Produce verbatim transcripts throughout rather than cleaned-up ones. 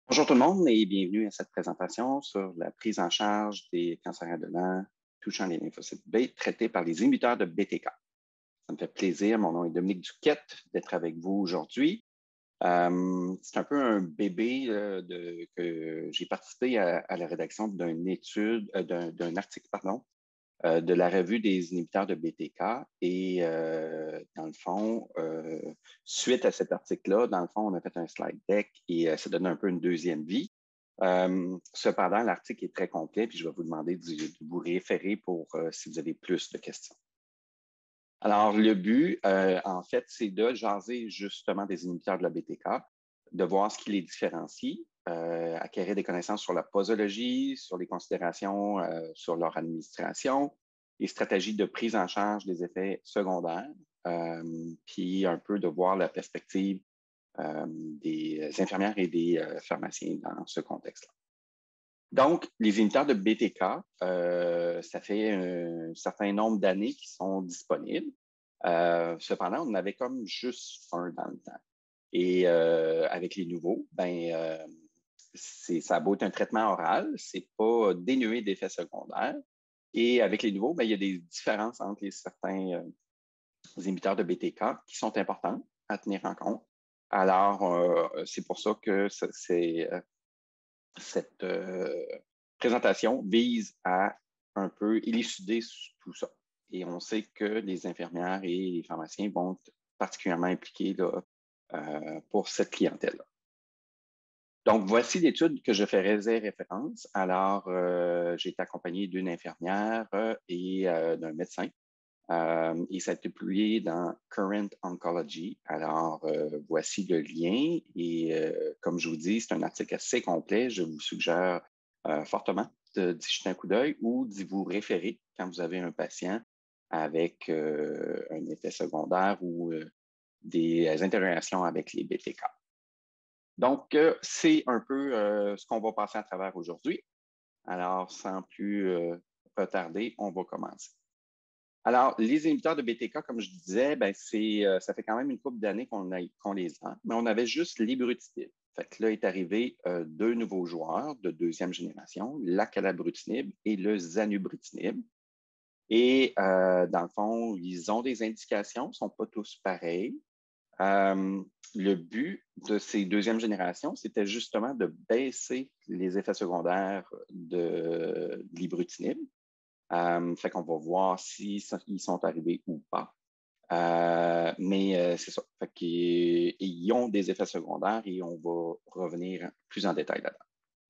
Bonjour tout le monde et bienvenue à cette présentation sur la prise en charge des cancers indolents touchant les lymphocytes B traités par les inhibiteurs de B T K. Ça me fait plaisir. Mon nom est Dominique Duquette d'être avec vous aujourd'hui. Euh, c'est un peu un bébé euh, de, que j'ai participé à, à la rédaction d'une étude, euh, d'un, d'un article, pardon, euh, de la revue des inhibiteurs de B T K. Et euh, dans le fond, euh, suite à cet article-là, dans le fond, on a fait un slide deck et euh, ça donne un peu une deuxième vie. Euh, cependant, l'article est très complet, puis je vais vous demander de, de vous référer pour euh, si vous avez plus de questions. Alors, le but, euh, en fait, c'est de jaser justement des inhibiteurs de la B T K, de voir ce qui les différencie, euh, acquérir des connaissances sur la posologie, sur les considérations euh, sur leur administration, les stratégies de prise en charge des effets secondaires, euh, puis un peu de voir la perspective euh, des infirmières et des euh, pharmaciens dans ce contexte-là. Donc, les inhibiteurs de B T K, euh, ça fait un certain nombre d'années qu'ils sont disponibles. Euh, cependant, on en avait comme juste un dans le temps. Et euh, avec les nouveaux, ben, euh, c'est, ça a beau être un traitement oral, c'est pas dénué d'effets secondaires. Et avec les nouveaux, ben, il y a des différences entre les certains euh, inhibiteurs de B T K qui sont importantes à tenir en compte. Alors, euh, c'est pour ça que c'est, cette euh, présentation vise à un peu élucider tout ça. Et on sait que les infirmières et les pharmaciens vont être particulièrement impliqués là, euh, pour cette clientèle-là. Donc, voici l'étude que je faisais référence. Alors, euh, j'ai été accompagné d'une infirmière euh, et euh, d'un médecin. Euh, et ça a été publié dans Current Oncology. Alors, euh, voici le lien. Et euh, comme je vous dis, c'est un article assez complet. Je vous suggère euh, fortement de d'y jeter un coup d'œil ou d'y vous référer quand vous avez un patient avec euh, un effet secondaire ou euh, des interactions avec les B T K. Donc, euh, c'est un peu euh, ce qu'on va passer à travers aujourd'hui. Alors, sans plus euh, retarder, on va commencer. Alors, les inhibiteurs de B T K, comme je disais, ben c'est, euh, ça fait quand même une couple d'années qu'on, a, qu'on les a, mais on avait juste l'ibrutinib. Fait que là est arrivé euh, deux nouveaux joueurs de deuxième génération, l'acalabrutinib et le zanubrutinib. Et euh, dans le fond, ils ont des indications, ne sont pas tous pareils. Euh, le but de ces deuxième générations, c'était justement de baisser les effets secondaires de, de l'ibrutinib. Euh, fait qu'on va voir s'ils si sont arrivés ou pas. Euh, mais euh, c'est ça. Fait qu'ils ils ont des effets secondaires et on va revenir plus en détail là-dedans.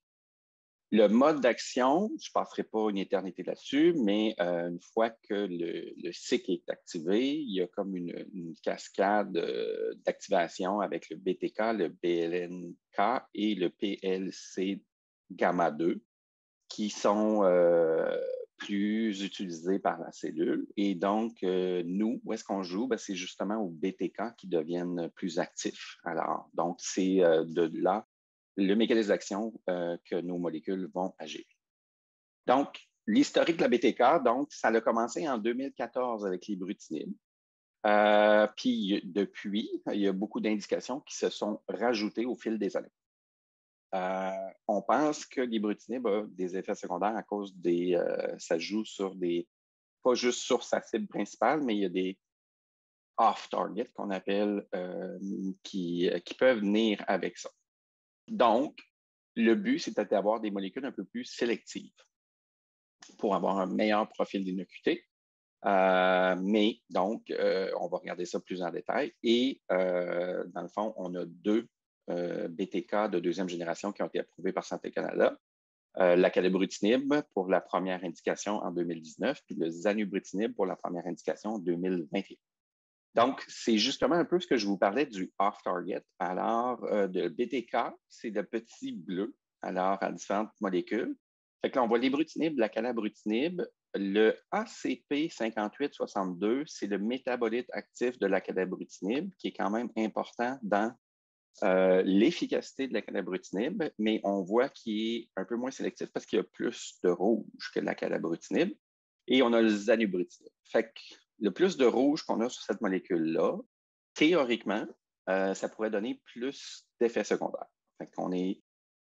Le mode d'action, je ne passerai pas une éternité là-dessus, mais euh, une fois que le, le cycle est activé, il y a comme une, une cascade euh, d'activation avec le B T K, le B L N K et le P L C gamma deux qui sont euh, plus utilisés par la cellule. Et donc, euh, nous, où est-ce qu'on joue? Ben, c'est justement au B T K qui deviennent plus actifs. Alors, donc, c'est euh, de là le mécanisme d'action euh, que nos molécules vont agir. Donc, l'historique de la B T K, donc, ça a commencé en deux mille quatorze avec l'ibrutinib. Euh, puis, depuis, il y a beaucoup d'indications qui se sont rajoutées au fil des années. Euh, on pense que l'ibrutinib a des effets secondaires à cause des... Euh, ça joue sur des... pas juste sur sa cible principale, mais il y a des off-target qu'on appelle euh, qui, qui peuvent venir avec ça. Donc, le but, c'était d'avoir des molécules un peu plus sélectives pour avoir un meilleur profil d'innocuité. Euh, mais donc, euh, on va regarder ça plus en détail. Et euh, dans le fond, on a deux euh, B T K de deuxième génération qui ont été approuvés par Santé Canada. Euh, l'acalabrutinib pour la première indication en deux mille dix-neuf, puis le zanubrutinib pour la première indication en deux mille vingt et un. Donc, c'est justement un peu ce que je vous parlais du off-target. Alors, euh, de B T K, c'est le petit bleu, alors à différentes molécules. Fait que là, on voit l'ibrutinib, l'acalabrutinib. Le A C P cinquante-huit soixante-deux, c'est le métabolite actif de l'acalabrutinib, qui est quand même important dans euh, l'efficacité de l'acalabrutinib, mais on voit qu'il est un peu moins sélectif parce qu'il y a plus de rouge que l'acalabrutinib. Et on a le zanubrutinib. Fait que le plus de rouge qu'on a sur cette molécule-là, théoriquement, euh, ça pourrait donner plus d'effets secondaires. Fait qu'on est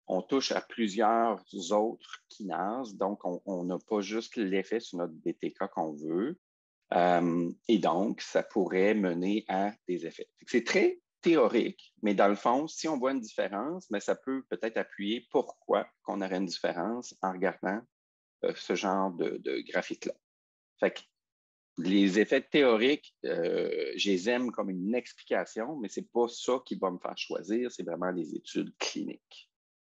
on touche à plusieurs autres kinases, donc on n'a pas juste l'effet sur notre B T K qu'on veut. Euh, et donc, ça pourrait mener à des effets. C'est très théorique, mais dans le fond, si on voit une différence, mais ça peut peut-être appuyer pourquoi on aurait une différence en regardant euh, ce genre de, de graphique-là. Fait que les effets théoriques, euh, je les aime comme une explication, mais ce n'est pas ça qui va me faire choisir, c'est vraiment les études cliniques.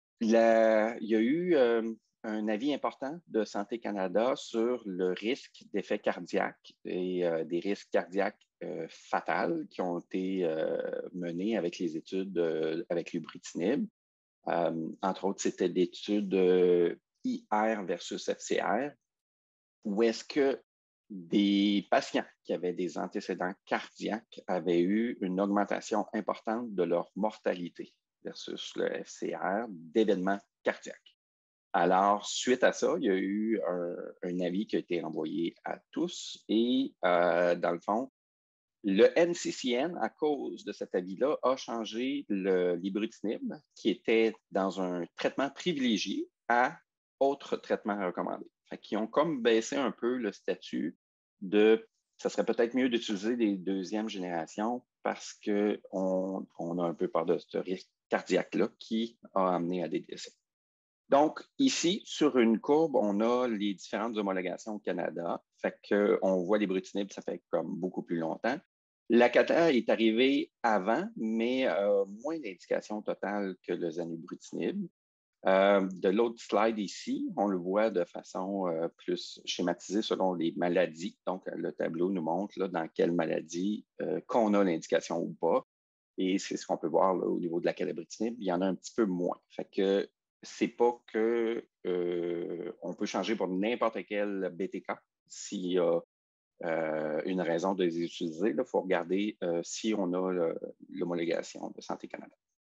La, il y a eu euh, un avis important de Santé Canada sur le risque d'effets cardiaques et euh, des risques cardiaques euh, fatals qui ont été euh, menés avec les études euh, avec l'ubritinib. Euh, entre autres, c'était l'étude euh, I R versus F C R, où est-ce que des patients qui avaient des antécédents cardiaques avaient eu une augmentation importante de leur mortalité versus le F C R d'événements cardiaques. Alors, suite à ça, il y a eu un, un avis qui a été envoyé à tous et, euh, dans le fond, le N C C N, à cause de cet avis-là, a changé l'ibrutinib, qui était dans un traitement privilégié, à autre traitement recommandé. Fait qu'ils ont comme baissé un peu le statut de ça serait peut-être mieux d'utiliser des deuxièmes générations parce qu'on on a un peu peur de ce risque cardiaque-là qui a amené à des décès. Donc, ici, sur une courbe, on a les différentes homologations au Canada. Fait qu'on voit l'ibrutinib, ça fait comme beaucoup plus longtemps. La cata est arrivée avant, mais euh, moins d'indications totales que le zanubrutinib. Euh, de l'autre slide ici, on le voit de façon euh, plus schématisée selon les maladies. Donc, le tableau nous montre là, dans quelle maladie euh, qu'on a l'indication ou pas. Et c'est ce qu'on peut voir là, au niveau de la calibrutinib. Il y en a un petit peu moins. Fait que c'est pas que euh, on peut changer pour n'importe quel B T K s'il y a euh, une raison de les utiliser. Il faut regarder euh, si on a l'homologation de Santé Canada.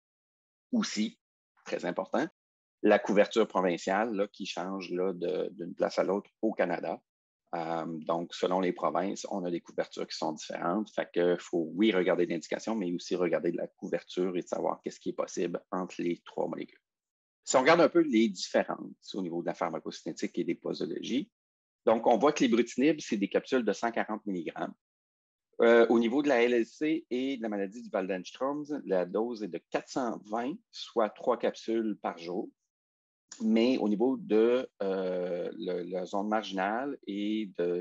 Aussi, très important, la couverture provinciale là, qui change d'une place à l'autre au Canada. Euh, donc, selon les provinces, on a des couvertures qui sont différentes. Fait qu'il faut, oui, regarder l'indication, mais aussi regarder la couverture et de savoir qu'est-ce qui est possible entre les trois molécules. Si on regarde un peu les différences au niveau de la pharmacocinétique et des posologies, donc on voit que l'ibrutinib, c'est des capsules de cent quarante milligrammes. Euh, au niveau de la L L C et de la maladie du Waldenström, la dose est de quatre cent vingt, soit trois capsules par jour. Mais au niveau de euh, le, la zone marginale et de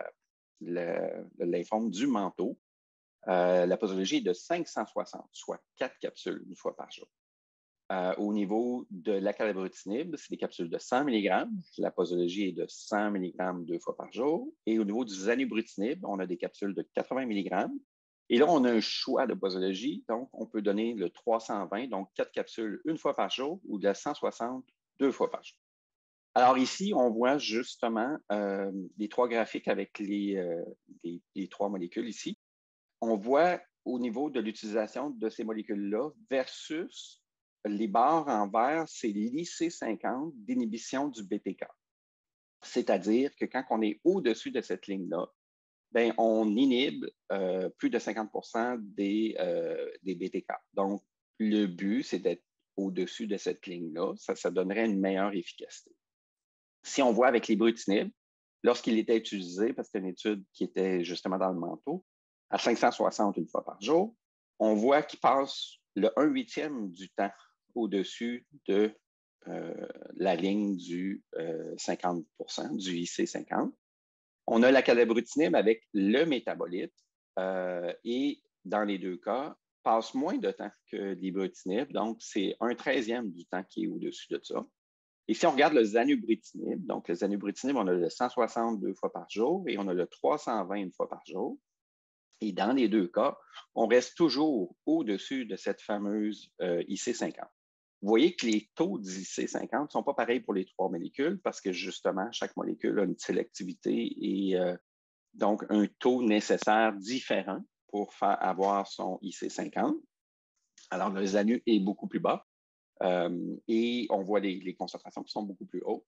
l'informe du manteau, euh, la posologie est de cinq cent soixante, soit quatre capsules une fois par jour. Euh, au niveau de l'acalabrutinib, c'est des capsules de cent milligrammes. La posologie est de cent milligrammes deux fois par jour. Et au niveau du zanubrutinib, on a des capsules de quatre-vingts milligrammes. Et là, on a un choix de posologie. Donc, on peut donner le trois cent vingt, donc quatre capsules une fois par jour, ou de la cent soixante deux fois par jour. Alors ici, on voit justement euh, les trois graphiques avec les, euh, les, les trois molécules ici. On voit au niveau de l'utilisation de ces molécules-là versus les barres en vert, c'est l'I C cinquante d'inhibition du B T K. C'est-à-dire que quand on est au-dessus de cette ligne-là, ben, on inhibe euh, plus de cinquante pour cent des, euh, des B T K. Donc, le but, c'est d'être au-dessus de cette ligne-là. Ça, ça donnerait une meilleure efficacité. Si on voit avec l'ibrutinib, lorsqu'il était utilisé, parce que c'est une étude qui était justement dans le manteau, à cinq cent soixante une fois par jour, on voit qu'il passe le un huitième du temps au-dessus de euh, la ligne du euh, cinquante pour cent, du I C cinquante. On a la calabrutinib avec le métabolite euh, et dans les deux cas, passe moins de temps que l'ibrutinib, donc c'est un treizième du temps qui est au-dessus de ça. Et si on regarde le zanubrutinib, donc le zanubrutinib, on a le cent soixante deux fois par jour et on a le trois cent vingt une fois par jour. Et dans les deux cas, on reste toujours au-dessus de cette fameuse euh, I C cinquante. Vous voyez que les taux d'I C cinquante ne sont pas pareils pour les trois molécules parce que justement, chaque molécule a une sélectivité et euh, donc un taux nécessaire différent pour faire avoir son I C cinquante. Alors, le zanu est beaucoup plus bas. Euh, et on voit les, les concentrations qui sont beaucoup plus hautes.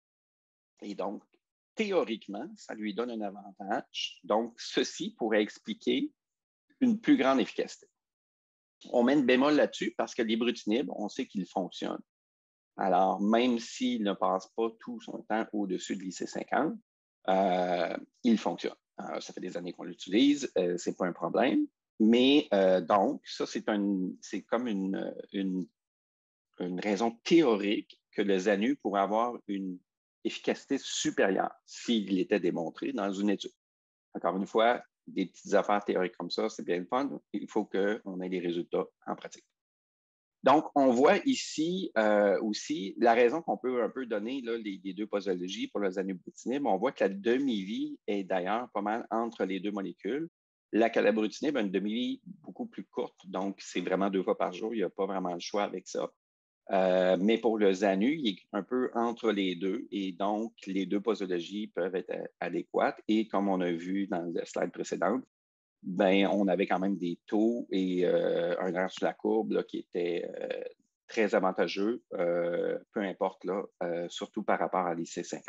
Et donc, théoriquement, ça lui donne un avantage. Donc, ceci pourrait expliquer une plus grande efficacité. On met une bémol là-dessus parce que l'ibrutinib, on sait qu'il fonctionne. Alors, même s'il ne passe pas tout son temps au-dessus de l'I C cinquante, euh, il fonctionne. Alors, ça fait des années qu'on l'utilise, euh, ce n'est pas un problème. Mais euh, donc, ça, c'est un, c'est comme une, une, une raison théorique que le ZANU pourrait avoir une efficacité supérieure s'il était démontré dans une étude. Encore une fois, des petites affaires théoriques comme ça, c'est bien le fun. Il faut qu'on ait des résultats en pratique. Donc, on voit ici euh, aussi la raison qu'on peut un peu donner, là, les, les deux posologies pour le zanubrutinib. On voit que la demi-vie est d'ailleurs pas mal entre les deux molécules. La calabrutinib a une demi-vie beaucoup plus courte, donc c'est vraiment deux fois par jour. Il n'y a pas vraiment le choix avec ça. Euh, mais pour le ZANU, il est un peu entre les deux et donc les deux posologies peuvent être adéquates. Et comme on a vu dans le slide précédent, ben, on avait quand même des taux et euh, un air sur la courbe là, qui était euh, très avantageux, euh, peu importe, là, euh, surtout par rapport à l'I C cinquante.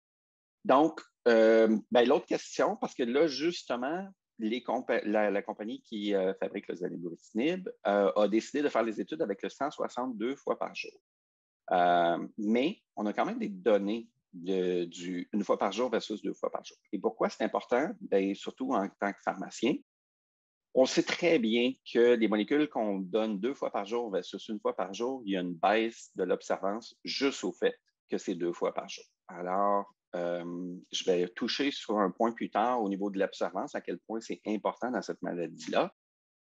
Donc, euh, ben, l'autre question, parce que là, justement, les la, la, compagnie qui euh, fabrique le zanubrutinib euh, a décidé de faire les études avec le cent soixante-deux fois par jour. Euh, mais on a quand même des données de, du une fois par jour versus deux fois par jour. Et pourquoi c'est important? Bien, surtout en tant que pharmacien, on sait très bien que les molécules qu'on donne deux fois par jour versus une fois par jour, il y a une baisse de l'observance juste au fait que c'est deux fois par jour. Alors, euh, je vais toucher sur un point plus tard au niveau de l'observance, à quel point c'est important dans cette maladie-là.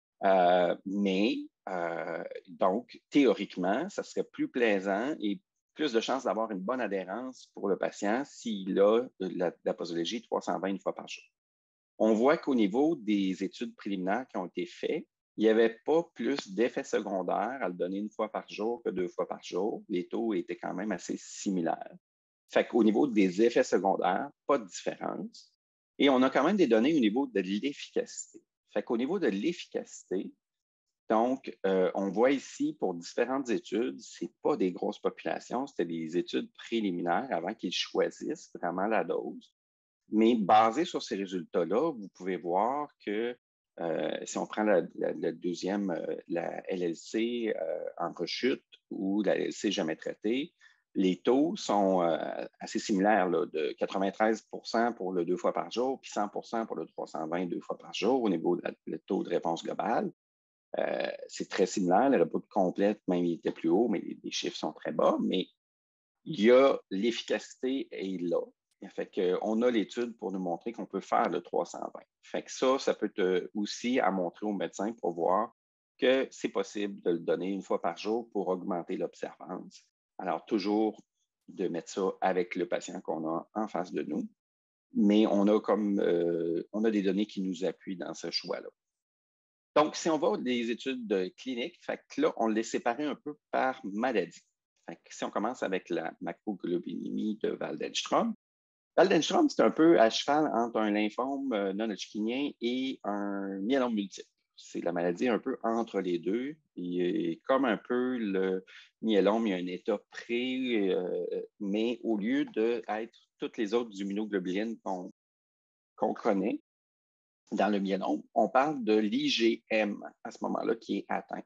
Euh, mais, euh, donc, théoriquement, ça serait plus plaisant et plus de chances d'avoir une bonne adhérence pour le patient s'il a la, la posologie trois cent vingt une fois par jour. On voit qu'au niveau des études préliminaires qui ont été faites, il n'y avait pas plus d'effets secondaires à le donner une fois par jour que deux fois par jour. Les taux étaient quand même assez similaires. Fait qu'au niveau des effets secondaires, pas de différence. Et on a quand même des données au niveau de l'efficacité. Fait qu'au niveau de l'efficacité, donc, euh, on voit ici pour différentes études, ce n'est pas des grosses populations, c'était des études préliminaires avant qu'ils choisissent vraiment la dose. Mais basé sur ces résultats-là, vous pouvez voir que euh, si on prend la, la, la deuxième, euh, la L L C euh, en rechute ou la L L C jamais traitée, les taux sont euh, assez similaires, là, de quatre-vingt-treize pour cent pour le deux fois par jour, puis cent pour cent pour le trois cent vingt deux fois par jour au niveau du taux de réponse globale. Euh, c'est très similaire. Le repos complète, même, il était plus haut, mais les, les chiffres sont très bas. Mais il y a l'efficacité est là. Fait qu'on a l'étude pour nous montrer qu'on peut faire le trois cent vingt. Fait que ça, ça peut te, aussi à montrer au médecin pour voir que c'est possible de le donner une fois par jour pour augmenter l'observance. Alors, toujours de mettre ça avec le patient qu'on a en face de nous. Mais on a comme euh, on a des données qui nous appuient dans ce choix-là. Donc, si on va des études cliniques, fait que là, on les séparait un peu par maladie. Fait que si on commence avec la macroglobulinémie de Waldenström, Waldenström, c'est un peu à cheval entre un lymphome non-hodgkinien et un myélome multiple. C'est la maladie un peu entre les deux. Et comme un peu le myélome, il y a un état pré, euh, mais au lieu d'être toutes les autres immunoglobulines qu'on qu'on connaît, dans le myélome, on parle de l'I G M à ce moment-là qui est atteint.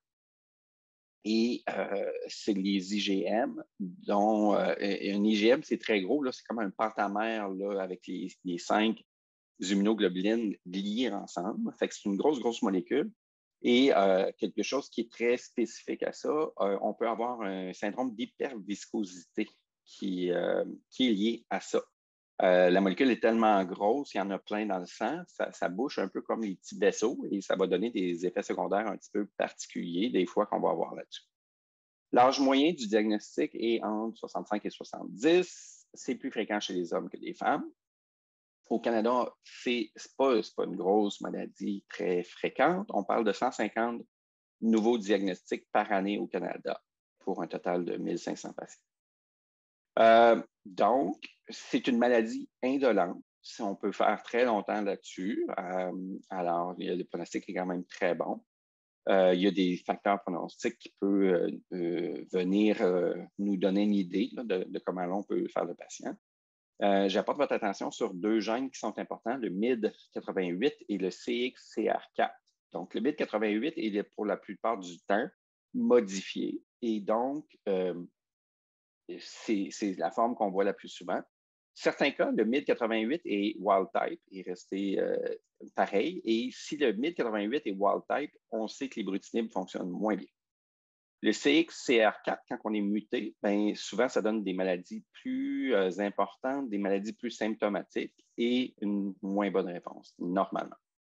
Et euh, c'est les I G M, dont euh, un I G M, c'est très gros, c'est comme un pentamère là, avec les, les cinq immunoglobulines liées ensemble. Fait que c'est une grosse, grosse molécule. Et euh, quelque chose qui est très spécifique à ça, euh, on peut avoir un syndrome d'hyperviscosité qui, euh, qui est lié à ça. Euh, la molécule est tellement grosse, il y en a plein dans le sang, ça, ça bouche un peu comme les petits vaisseaux et ça va donner des effets secondaires un petit peu particuliers des fois qu'on va avoir là-dessus. L'âge moyen du diagnostic est entre soixante-cinq et soixante-dix. C'est plus fréquent chez les hommes que les femmes. Au Canada, ce n'est pas, pas une grosse maladie très fréquente. On parle de cent cinquante nouveaux diagnostics par année au Canada pour un total de mille cinq cents patients. Euh, donc, c'est une maladie indolente. Si on peut faire très longtemps là-dessus, euh, alors le pronostic est quand même très bon. Euh, il y a des facteurs pronostiques qui peuvent euh, euh, venir euh, nous donner une idée là, de, de comment on peut faire le patient. Euh, J'apporte votre attention sur deux gènes qui sont importants, le M I D quatre-vingt-huit et le C X C R quatre. Donc, le M I D quatre-vingt-huit il est pour la plupart du temps modifié et donc, euh, c'est, c'est la forme qu'on voit la plus souvent. Certains cas, le mid quatre-vingt-huit est wild type, est resté euh, pareil. Et si le mid quatre-vingt-huit est wild type, on sait que l'ibrutinib fonctionne moins bien. Le C X C R quatre, quand on est muté, bien, souvent, ça donne des maladies plus euh, importantes, des maladies plus symptomatiques et une moins bonne réponse, normalement.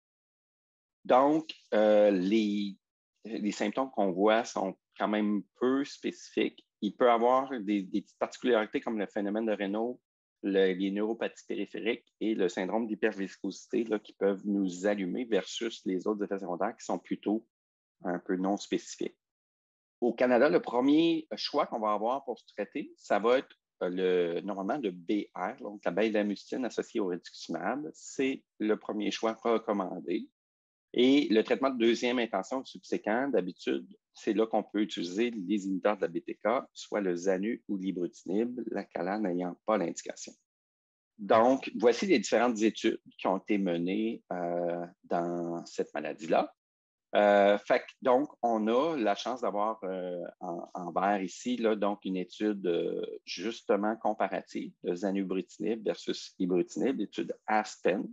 Donc, euh, les, les symptômes qu'on voit sont quand même peu spécifiques. Il peut y avoir des, des petites particularités comme le phénomène de Raynaud, le, les neuropathies périphériques et le syndrome d'hyperviscosité là, qui peuvent nous allumer versus les autres effets secondaires qui sont plutôt un peu non spécifiques. Au Canada, le premier choix qu'on va avoir pour se traiter, ça va être le, normalement le B R, donc la bêta-amustine associée au rituximab. C'est le premier choix recommandé. Et le traitement de deuxième intention subséquent, d'habitude, c'est là qu'on peut utiliser les inhibiteurs de la B T K, soit le Zanu ou l'ibrutinib, la CALA n'ayant pas l'indication. Donc, voici les différentes études qui ont été menées euh, dans cette maladie-là. Euh, fait que, donc, on a la chance d'avoir euh, en, en vert ici, là, donc une étude euh, justement comparative de zanubrutinib versus ibrutinib, l'étude ASPEN.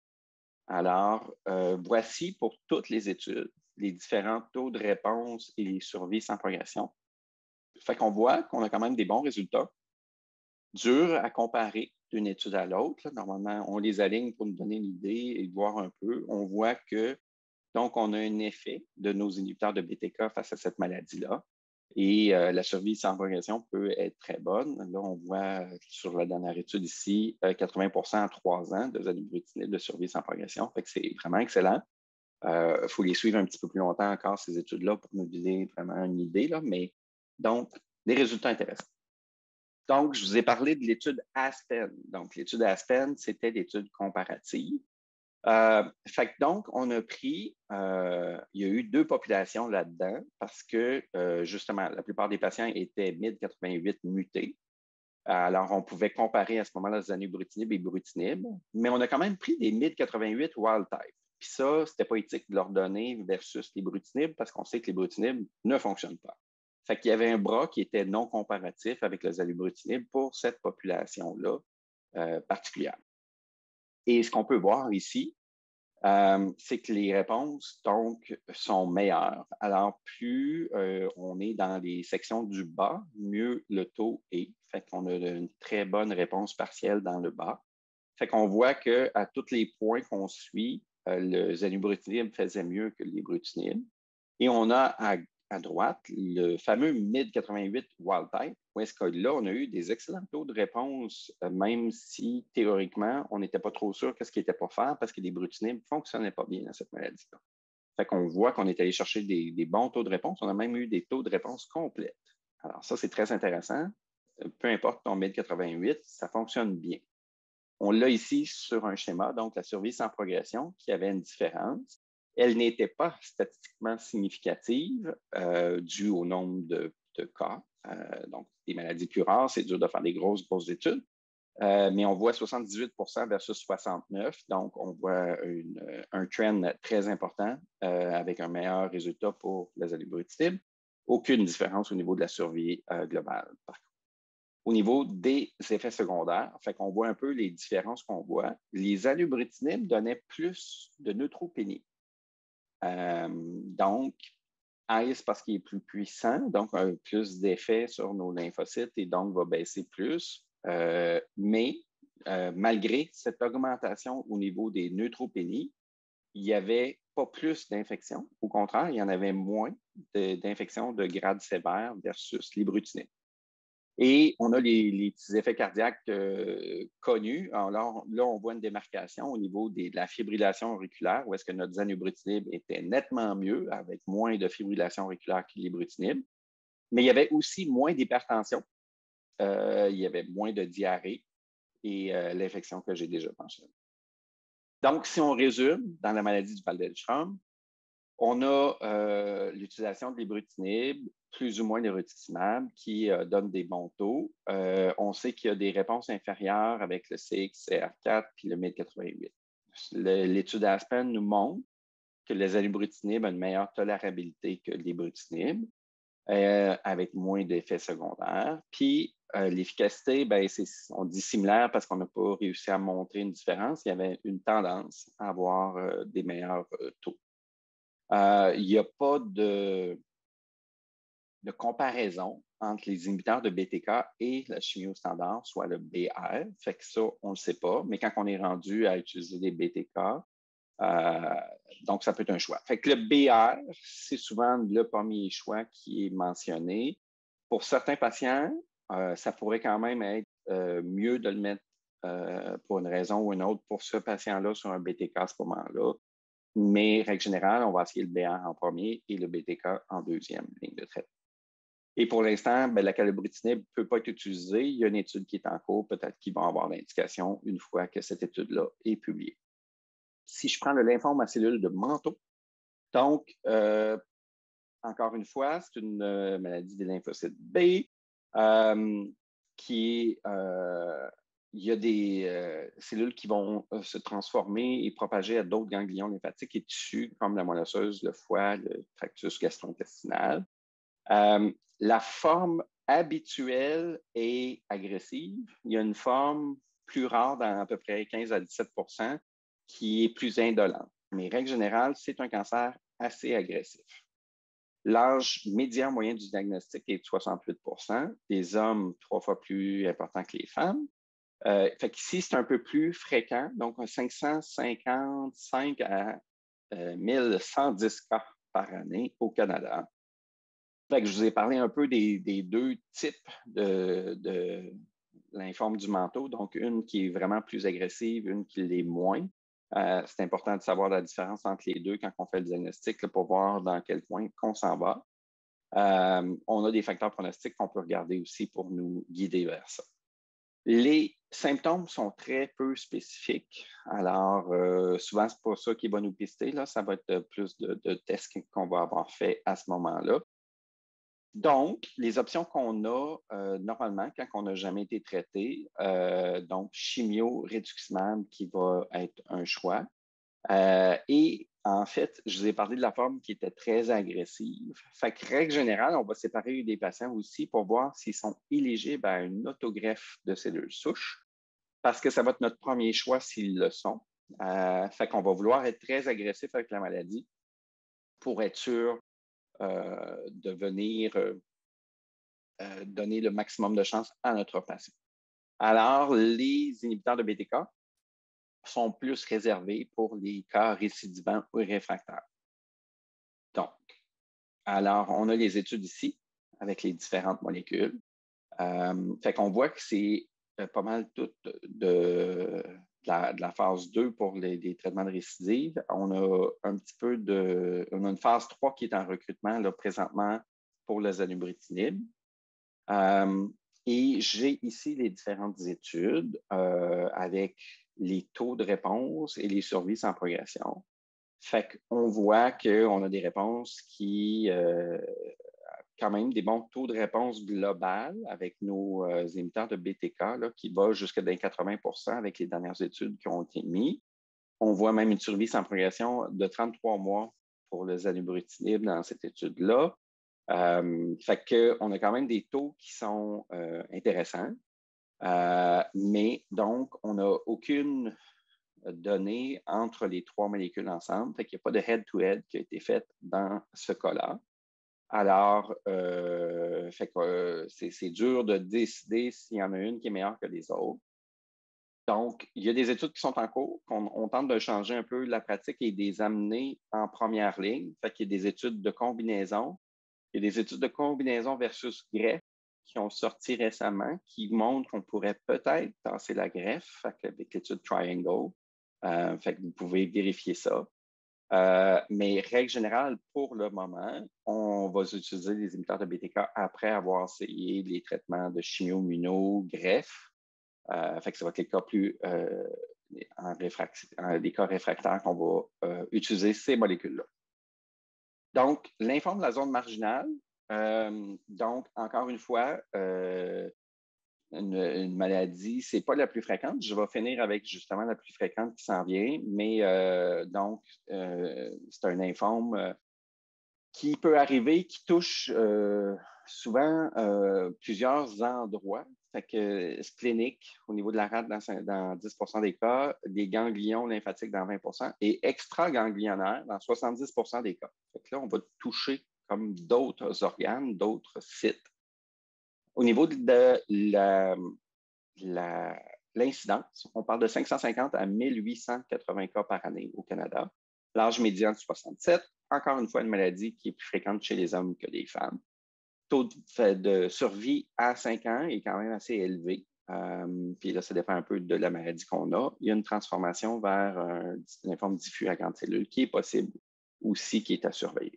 Alors, euh, voici pour toutes les études les différents taux de réponse et les survies sans progression. Fait qu'on voit qu'on a quand même des bons résultats, durs à comparer d'une étude à l'autre. Normalement, on les aligne pour nous donner une idée et voir un peu. On voit que donc, on a un effet de nos inhibiteurs de B T K face à cette maladie-là. Et euh, la survie sans progression peut être très bonne. Là, on voit sur la dernière étude ici, euh, quatre-vingts pour cent à trois ans de zanubrutinib de survie sans progression. Fait que c'est vraiment excellent. Il euh, faut les suivre un petit peu plus longtemps encore, ces études-là, pour nous donner vraiment une idée. Là. Mais donc, des résultats intéressants. Donc, je vous ai parlé de l'étude ASPEN. Donc, l'étude ASPEN, c'était l'étude comparative. Euh, fait que donc, on a pris, euh, il y a eu deux populations là-dedans parce que, euh, justement, la plupart des patients étaient mid quatre-vingt-huit mutés. Alors, on pouvait comparer à ce moment-là zanubrutinib et ibrutinib, mais on a quand même pris des mid quatre-vingt-huit wild type. Puis ça, c'était pas éthique de leur donner versus l'ibrutinib parce qu'on sait que l'ibrutinib ne fonctionne pas. Fait qu'il y avait un bras qui était non comparatif avec le zanubrutinib pour cette population-là euh, particulière. Et ce qu'on peut voir ici, euh, c'est que les réponses, donc, sont meilleures. Alors, plus euh, on est dans les sections du bas, mieux le taux est. Fait qu'on a une très bonne réponse partielle dans le bas. Fait qu'on voit qu'à tous les points qu'on suit, euh, le zanubrutinib faisait mieux que l'ibrutinib. Et on a à à droite, le fameux mid quatre-vingt-huit wild type, où est-ce que là, on a eu des excellents taux de réponse, euh, même si théoriquement, on n'était pas trop sûr qu'est-ce qu'il était pour faire parce que les brutinib ne fonctionnaient pas bien dans cette maladie-là. Fait qu'on voit qu'on est allé chercher des, des bons taux de réponse. On a même eu des taux de réponse complètes. Alors, ça, c'est très intéressant. Peu importe ton mid quatre-vingt-huit, ça fonctionne bien. On l'a ici sur un schéma, donc la survie sans progression, qui avait une différence. Elle n'était pas statistiquement significative euh, due au nombre de, de cas. Euh, donc, des maladies plus rares, c'est dur de faire des grosses, grosses études. Euh, mais on voit soixante-dix-huit pour cent versus soixante-neuf. Donc, on voit une, un trend très important euh, avec un meilleur résultat pour la zanubrutinib. Aucune différence au niveau de la survie euh, globale, par contre. Au niveau des effets secondaires, fait qu'on voit un peu les différences qu'on voit. Les zanubrutinib donnaient plus de neutropénie. Euh, donc, ICE parce qu'il est plus puissant, donc a plus d'effet sur nos lymphocytes et donc va baisser plus. Euh, mais euh, malgré cette augmentation au niveau des neutropénies, il n'y avait pas plus d'infections. Au contraire, il y en avait moins d'infections de, de grade sévère versus l'ibrutinib. Et on a les, les petits effets cardiaques euh, connus. Alors là, on voit une démarcation au niveau des, de la fibrillation auriculaire, où est-ce que notre zanubrutinib était nettement mieux, avec moins de fibrillation auriculaire que l'ibrutinib. Mais il y avait aussi moins d'hypertension, euh, il y avait moins de diarrhée et euh, l'infection que j'ai déjà mentionnée. Donc, si on résume, dans la maladie du Waldenström, on a euh, l'utilisation de l'ibrutinib, plus ou moins de rituximab, qui euh, donne des bons taux. Euh, on sait qu'il y a des réponses inférieures avec le C X C R quatre puis le mid quatre-vingt-huit. L'étude Aspen nous montre que le zanubrutinib a une meilleure tolérabilité que l'ibrutinib. euh, avec moins d'effets secondaires. Puis, euh, l'efficacité, ben, c'est, on dit similaire parce qu'on n'a pas réussi à montrer une différence. Il y avait une tendance à avoir euh, des meilleurs euh, taux. Euh, il n'y a pas de, de comparaison entre les inhibiteurs de B T K et la chimio standard, soit le B R. Fait que ça, on ne le sait pas. Mais quand on est rendu à utiliser des B T K, euh, donc ça peut être un choix. Fait que le B R, c'est souvent le premier choix qui est mentionné. Pour certains patients, euh, ça pourrait quand même être euh, mieux de le mettre euh, pour une raison ou une autre pour ce patient-là sur un B T K à ce moment-là. Mais, règle générale, on va essayer le B R en premier et le B T K en deuxième ligne de traitement. Et pour l'instant, ben, la calibrutinib ne peut pas être utilisée. Il y a une étude qui est en cours, peut-être qu'ils vont avoir l'indication une fois que cette étude-là est publiée. Si je prends le lymphome à cellules de Manteau, donc, euh, encore une fois, c'est une euh, maladie des lymphocytes B euh, qui est, euh, il y a des euh, cellules qui vont euh, se transformer et propager à d'autres ganglions lymphatiques et tissus comme la moelle osseuse, le foie, le tractus gastro-intestinal. Euh, la forme habituelle est agressive. Il y a une forme plus rare dans à peu près quinze à dix-sept pour cent qui est plus indolente. Mais règle générale, c'est un cancer assez agressif. L'âge médian moyen du diagnostic est de soixante-huit pour cent. Les hommes, trois fois plus important que les femmes. Euh, fait qu'ici, c'est un peu plus fréquent, donc cinq cent cinquante-cinq à euh, mille cent dix cas par année au Canada. Fait que je vous ai parlé un peu des, des deux types de, de lymphome du manteau, donc une qui est vraiment plus agressive, une qui l'est moins. Euh, c'est important de savoir la différence entre les deux quand on fait le diagnostic là, pour voir dans quel point qu'on s'en va. Euh, on a des facteurs pronostiques qu'on peut regarder aussi pour nous guider vers ça. Les symptômes sont très peu spécifiques. Alors, euh, souvent, ce n'est pas ça qui va nous pister. Là. Ça va être plus de, de tests qu'on va avoir fait à ce moment-là. Donc, les options qu'on a euh, normalement quand on n'a jamais été traité, euh, donc chimio, rituximab qui va être un choix. Euh, et en fait, je vous ai parlé de la forme qui était très agressive. Fait que, règle générale, on va séparer des patients aussi pour voir s'ils sont éligibles à une autogreffe de cellules souches, parce que ça va être notre premier choix s'ils le sont. Euh, fait qu'on va vouloir être très agressif avec la maladie pour être sûr euh, de venir euh, euh, donner le maximum de chance à notre patient. Alors, les inhibiteurs de B T K sont plus réservés pour les cas récidivants ou réfractaires. Donc, alors, on a les études ici avec les différentes molécules. Euh, fait qu'on voit que c'est euh, pas mal tout de, de, la, de la phase deux pour les, les traitements de récidive. On a un petit peu de... On a une phase trois qui est en recrutement là, présentement pour le zanubrutinib. Euh, et j'ai ici les différentes études euh, avec les taux de réponse et les survies sans progression. Fait qu'on voit qu'on a des réponses qui, euh, quand même, des bons taux de réponse global avec nos euh, émetteurs de B T K là, qui va jusqu'à quatre-vingts pour cent avec les dernières études qui ont été mises. On voit même une survie sans progression de trente-trois mois pour le zanubrutinib dans cette étude-là. Euh, fait qu'on a quand même des taux qui sont euh, intéressants, euh, mais donc, on n'a aucune donnée entre les trois molécules ensemble. Fait qu'il n'y a pas de head-to-head qui a été fait dans ce cas-là. Alors, euh, fait que, euh, c'est, c'est dur de décider s'il y en a une qui est meilleure que les autres. Donc, il y a des études qui sont en cours, qu'on on tente de changer un peu la pratique et de les amener en première ligne. Fait qu'il y a des études de combinaison. Il y a des études de combinaison versus greffe qui ont sorti récemment qui montrent qu'on pourrait peut-être tasser la greffe avec l'étude Triangle. Euh, fait que vous pouvez vérifier ça. Euh, mais règle générale, pour le moment, on va utiliser les inhibiteurs de B T K après avoir essayé les traitements de chimio, greffe. Euh, fait que ça va être les cas plus euh, en en, les cas réfractaires qu'on va euh, utiliser ces molécules-là. Donc, lymphome de la zone marginale, euh, donc, encore une fois, euh, une, une maladie, ce n'est pas la plus fréquente. Je vais finir avec justement la plus fréquente qui s'en vient, mais euh, donc, euh, c'est un lymphome euh, qui peut arriver, qui touche euh, souvent euh, plusieurs endroits. Fait que splénique au niveau de la rate dans, dans dix pour cent des cas, des ganglions lymphatiques dans vingt pour cent et extra-ganglionnaires dans soixante-dix pour cent des cas. Fait que là, on va toucher comme d'autres organes, d'autres sites. Au niveau de la, la, l'incidence, on parle de cinq cent cinquante à mille huit cent quatre-vingts cas par année au Canada. L'âge médian de soixante-sept, encore une fois, une maladie qui est plus fréquente chez les hommes que les femmes. Le taux de, de survie à cinq ans est quand même assez élevé. Euh, puis là, ça dépend un peu de la maladie qu'on a. Il y a une transformation vers un lymphome diffus à grande cellule qui est possible aussi, qui est à surveiller.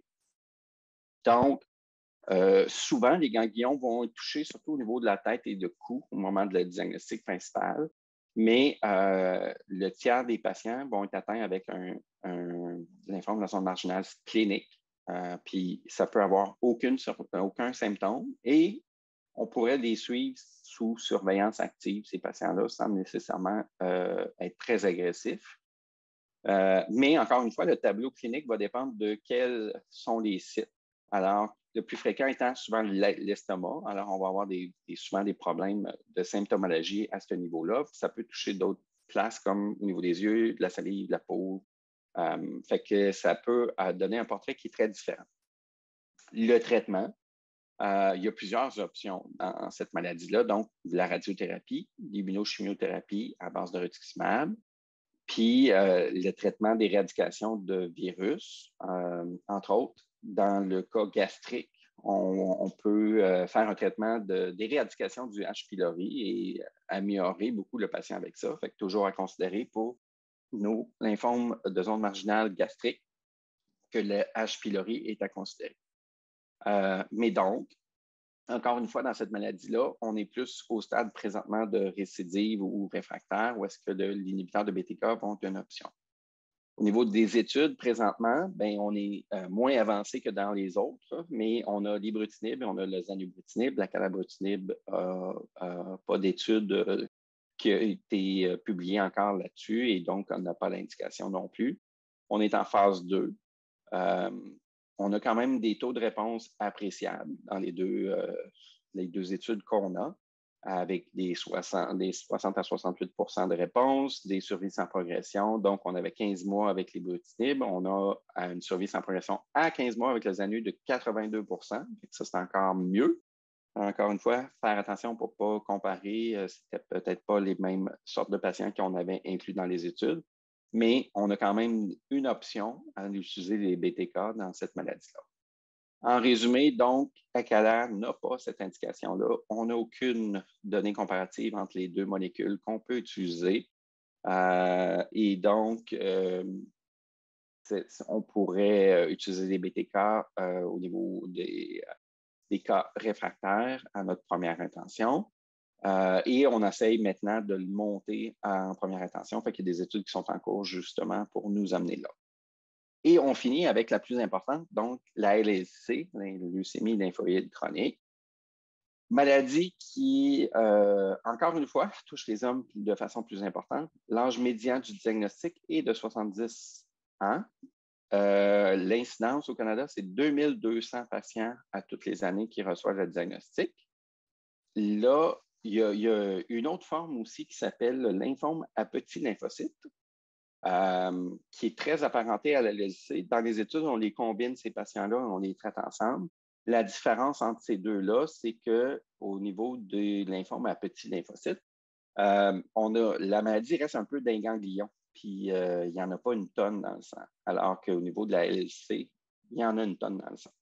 Donc, euh, souvent, les ganglions vont être touchés surtout au niveau de la tête et de cou au moment de le diagnostic principal, mais euh, le tiers des patients vont être atteints avec un, un lymphome de la zone marginale clinique. Euh, puis ça peut avoir aucune, aucun symptôme et on pourrait les suivre sous surveillance active, ces patients-là, sans nécessairement euh, être très agressifs. Euh, mais encore une fois, le tableau clinique va dépendre de quels sont les sites. Alors, le plus fréquent étant souvent l'estomac. Alors, on va avoir des, des, souvent des problèmes de symptomologie à ce niveau-là. Ça peut toucher d'autres places comme au niveau des yeux, de la salive, de la peau. Euh, fait que ça peut euh, donner un portrait qui est très différent. Le traitement, euh, il y a plusieurs options dans cette maladie-là. Donc, la radiothérapie, l'immunochimiothérapie à base de rituximab, puis euh, le traitement d'éradication de virus, euh, entre autres. Dans le cas gastrique, on, on peut euh, faire un traitement d'éradication du H. pylori et améliorer beaucoup le patient avec ça. Fait que toujours à considérer pour nos lymphomes de zone marginale gastrique que le H. pylori est à considérer. Euh, mais donc, encore une fois, dans cette maladie-là, on est plus au stade présentement de récidive ou réfractaire, où est-ce que de l'inhibiteur de B T K vont être une option. Au niveau des études, présentement, ben, on est euh, moins avancé que dans les autres, mais on a l'ibrutinib et on a le zanubrutinib. La calabrutinib n'a euh, pas d'études euh, qui a été euh, publiée encore là-dessus et donc on n'a pas l'indication non plus. On est en phase deux. Euh, on a quand même des taux de réponse appréciables dans les deux, euh, les deux études qu'on a, avec des soixante, des soixante à soixante-huit pour cent de réponse, des survies sans progression. Donc, on avait quinze mois avec les l'ibrutinib. On a une survie sans progression à quinze mois avec le Zanu de quatre-vingt-deux pour cent. Ça, c'est encore mieux. Encore une fois, faire attention pour ne pas comparer. C'était peut-être pas les mêmes sortes de patients qu'on avait inclus dans les études, mais on a quand même une option à utiliser les B T K dans cette maladie-là. En résumé, donc, Acala n'a pas cette indication-là. On n'a aucune donnée comparative entre les deux molécules qu'on peut utiliser. Euh, et donc, euh, on pourrait utiliser les B T K euh, au niveau des, des cas réfractaires à notre première intention. Euh, et on essaye maintenant de le monter en première intention. Fait qu'il y a des études qui sont en cours justement pour nous amener là. Et on finit avec la plus importante, donc la L L C, la leucémie lymphoïde chronique. Maladie qui, euh, encore une fois, touche les hommes de façon plus importante. L'âge médian du diagnostic est de soixante-dix ans. Euh, l'incidence au Canada, c'est deux mille deux cents patients à toutes les années qui reçoivent le diagnostic. Là, il y a, il y a une autre forme aussi qui s'appelle le lymphome à petits lymphocytes. Euh, qui est très apparenté à la L L C. Dans les études, on les combine, ces patients-là, on les traite ensemble. La différence entre ces deux-là, c'est qu'au niveau des lymphomes à petits lymphocytes, euh, on a, la maladie reste un peu d'un ganglion, puis euh, il n'y en a pas une tonne dans le sang, alors qu'au niveau de la L L C, il y en a une tonne dans le sang.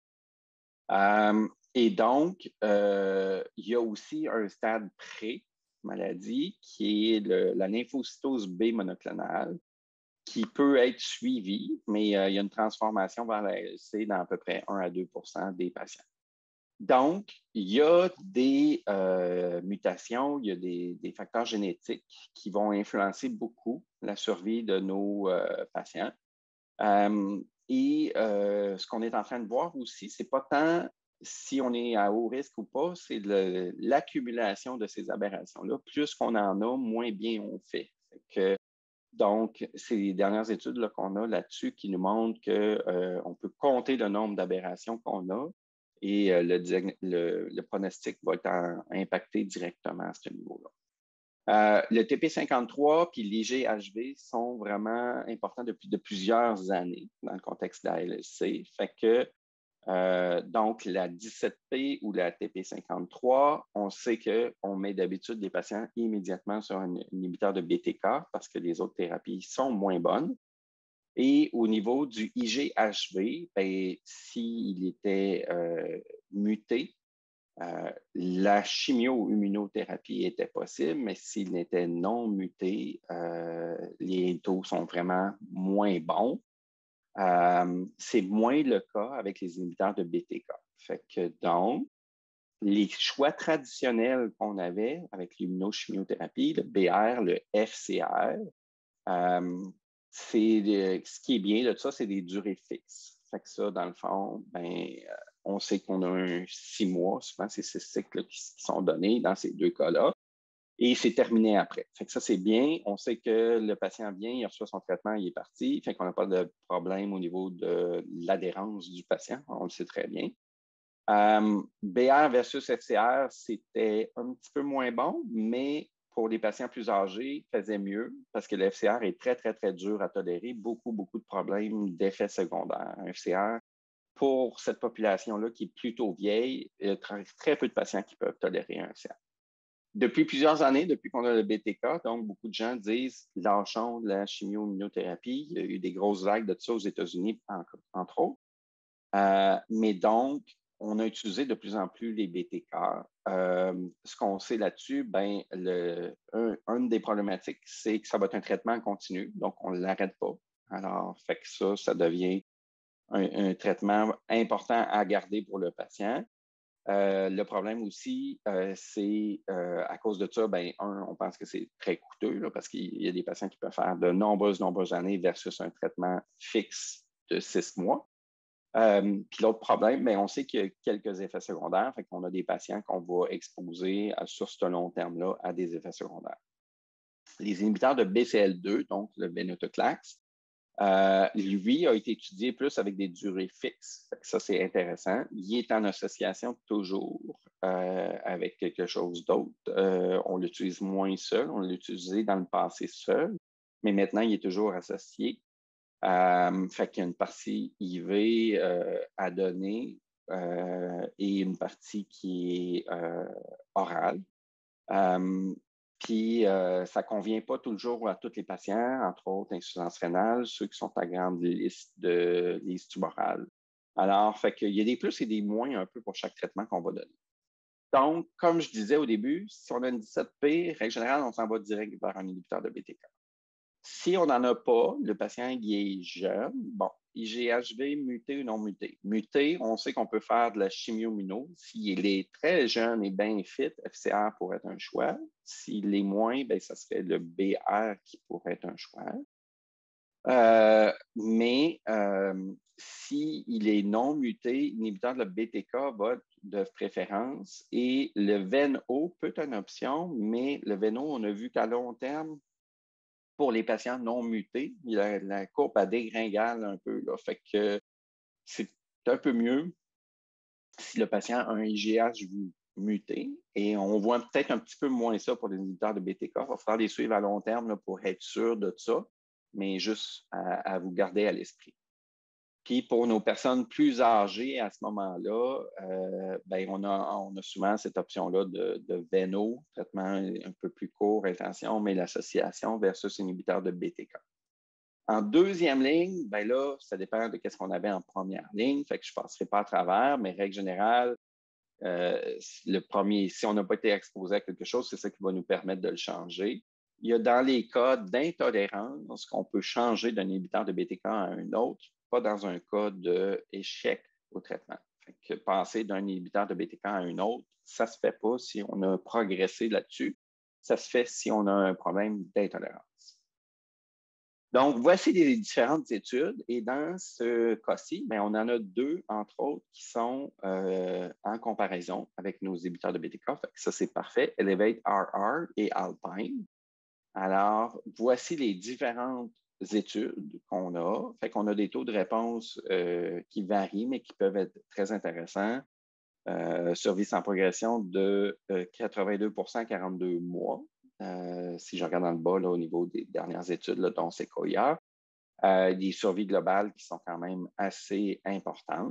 Euh, et donc, euh, il y a aussi un stade pré maladie, qui est le, la lymphocytose B monoclonale, qui peut être suivie, mais euh, il y a une transformation vers la L L C dans à peu près un à deux pour cent des patients. Donc, il y a des euh, mutations, il y a des, des facteurs génétiques qui vont influencer beaucoup la survie de nos euh, patients. Euh, et euh, ce qu'on est en train de voir aussi, c'est pas tant si on est à haut risque ou pas, c'est l'accumulation de ces aberrations-là. Plus qu'on en a, moins bien on fait. Fait que Donc, c'est les dernières études là, qu'on a là-dessus qui nous montrent qu'on euh, peut compter le nombre d'aberrations qu'on a et euh, le, le, le pronostic va être en, impacté directement à ce niveau-là. Euh, le T P cinquante-trois puis l'I G H V sont vraiment importants depuis de plusieurs années dans le contexte de la L L C. Fait que, euh, donc, la dix-sept P ou la T P cinquante-trois, on sait qu'on met d'habitude les patients immédiatement sur un inhibiteur de B T K parce que les autres thérapies sont moins bonnes. Et au niveau du I G H V, ben, s'il était euh, muté, Euh, la chimio-immunothérapie était possible, mais s'il était non muté, euh, les taux sont vraiment moins bons. Euh, c'est moins le cas avec les inhibiteurs de B T K. Fait que donc, les choix traditionnels qu'on avait avec l'immunochimiothérapie, le B R, le F C R, euh, c'est ce qui est bien de ça, c'est des durées fixes. Fait que ça, dans le fond, ben, on sait qu'on a un six mois, souvent c'est ces cycles qui, qui sont donnés dans ces deux cas-là, et c'est terminé après. Fait que ça, c'est bien. On sait que le patient vient, il reçoit son traitement, il est parti. Fait qu'on n'a pas de problème au niveau de l'adhérence du patient. On le sait très bien. Euh, B R versus F C R, c'était un petit peu moins bon, mais pour les patients plus âgés, faisait mieux parce que le F C R est très, très, très dur à tolérer. Beaucoup, beaucoup de problèmes d'effets secondaires. Un F C R, pour cette population-là qui est plutôt vieille, il y a très, très peu de patients qui peuvent tolérer un F C R. Depuis plusieurs années, depuis qu'on a le B T K, donc beaucoup de gens disent lâchons de la chimio-immunothérapie. Il y a eu des grosses vagues de ça aux États-Unis, entre autres. Euh, mais donc, on a utilisé de plus en plus les B T K. Euh, ce qu'on sait là-dessus, ben, le, un, une des problématiques, c'est que ça va être un traitement continu, donc on ne l'arrête pas. Alors, fait que ça, ça devient un, un traitement important à garder pour le patient. Euh, le problème aussi, euh, c'est euh, à cause de ça, ben, un, on pense que c'est très coûteux là, parce qu'il y a des patients qui peuvent faire de nombreuses, nombreuses années versus un traitement fixe de six mois. Euh, puis l'autre problème, bien, on sait qu'il y a quelques effets secondaires, fait qu'on a des patients qu'on va exposer à, sur ce long terme-là à des effets secondaires. Les inhibiteurs de B C L deux, donc le venetoclax, euh, lui a été étudié plus avec des durées fixes. Ça, c'est intéressant. Il est en association toujours euh, avec quelque chose d'autre. Euh, on l'utilise moins seul, on l'a utilisé dans le passé seul, mais maintenant, il est toujours associé. Euh, fait qu'il y a une partie I V euh, à donner euh, et une partie qui est euh, orale. Euh, puis, euh, ça ne convient pas toujours à tous les patients, entre autres insuffisance rénale, ceux qui sont à grande liste de liste tumorale. Alors, fait qu'il y a des plus et des moins un peu pour chaque traitement qu'on va donner. Donc, comme je disais au début, si on a une dix-sept P, règle générale, on s'en va direct vers un inhibiteur de B T K. Si on n'en a pas, le patient il est jeune, bon, I G H V muté ou non muté. Muté, on sait qu'on peut faire de la chimio-immuno. S'il est très jeune et bien fit, F C R pourrait être un choix. S'il est moins, bien, ça serait le B R qui pourrait être un choix. Euh, mais euh, s'il est non muté, inhibiteur de la B T K va être de préférence et le V E N O peut être une option, mais le V E N O, on a vu qu'à long terme, pour les patients non mutés, la, la courbe a dégringale un peu. Là, fait que c'est un peu mieux si le patient a un I G H muté. Et on voit peut-être un petit peu moins ça pour les inhibiteurs de B T K. Il va falloir les suivre à long terme là, pour être sûr de ça, mais juste à, à vous garder à l'esprit. Puis pour nos personnes plus âgées à ce moment-là, euh, ben on, a, on a souvent cette option-là de, de V E N O, traitement un peu plus court, intention, mais l'association versus inhibiteur de B T K. En deuxième ligne, ben là, ça dépend de ce qu'on avait en première ligne, fait que je ne passerai pas à travers, mais règle générale, euh, le premier, si on n'a pas été exposé à quelque chose, c'est ça qui va nous permettre de le changer. Il y a dans les cas d'intolérance qu'on peut changer d'un inhibiteur de B T K à un autre, pas dans un cas d'échec au traitement. Fait que passer d'un inhibiteur de B T K à un autre, ça ne se fait pas si on a progressé là-dessus. Ça se fait si on a un problème d'intolérance. Donc, voici les différentes études. Et dans ce cas-ci, ben, on en a deux, entre autres, qui sont euh, en comparaison avec nos inhibiteurs de B T K. Fait que ça, c'est parfait. Elevate R R et Alpine. Alors, voici les différentes études qu'on a. Fait qu'on a des taux de réponse euh, qui varient, mais qui peuvent être très intéressants. Euh, survie sans progression de euh, quatre-vingt-deux pour cent à quarante-deux mois. Euh, si je regarde dans le bas, là, au niveau des dernières études, là, dont Sequoia, euh, des survies globales qui sont quand même assez importantes.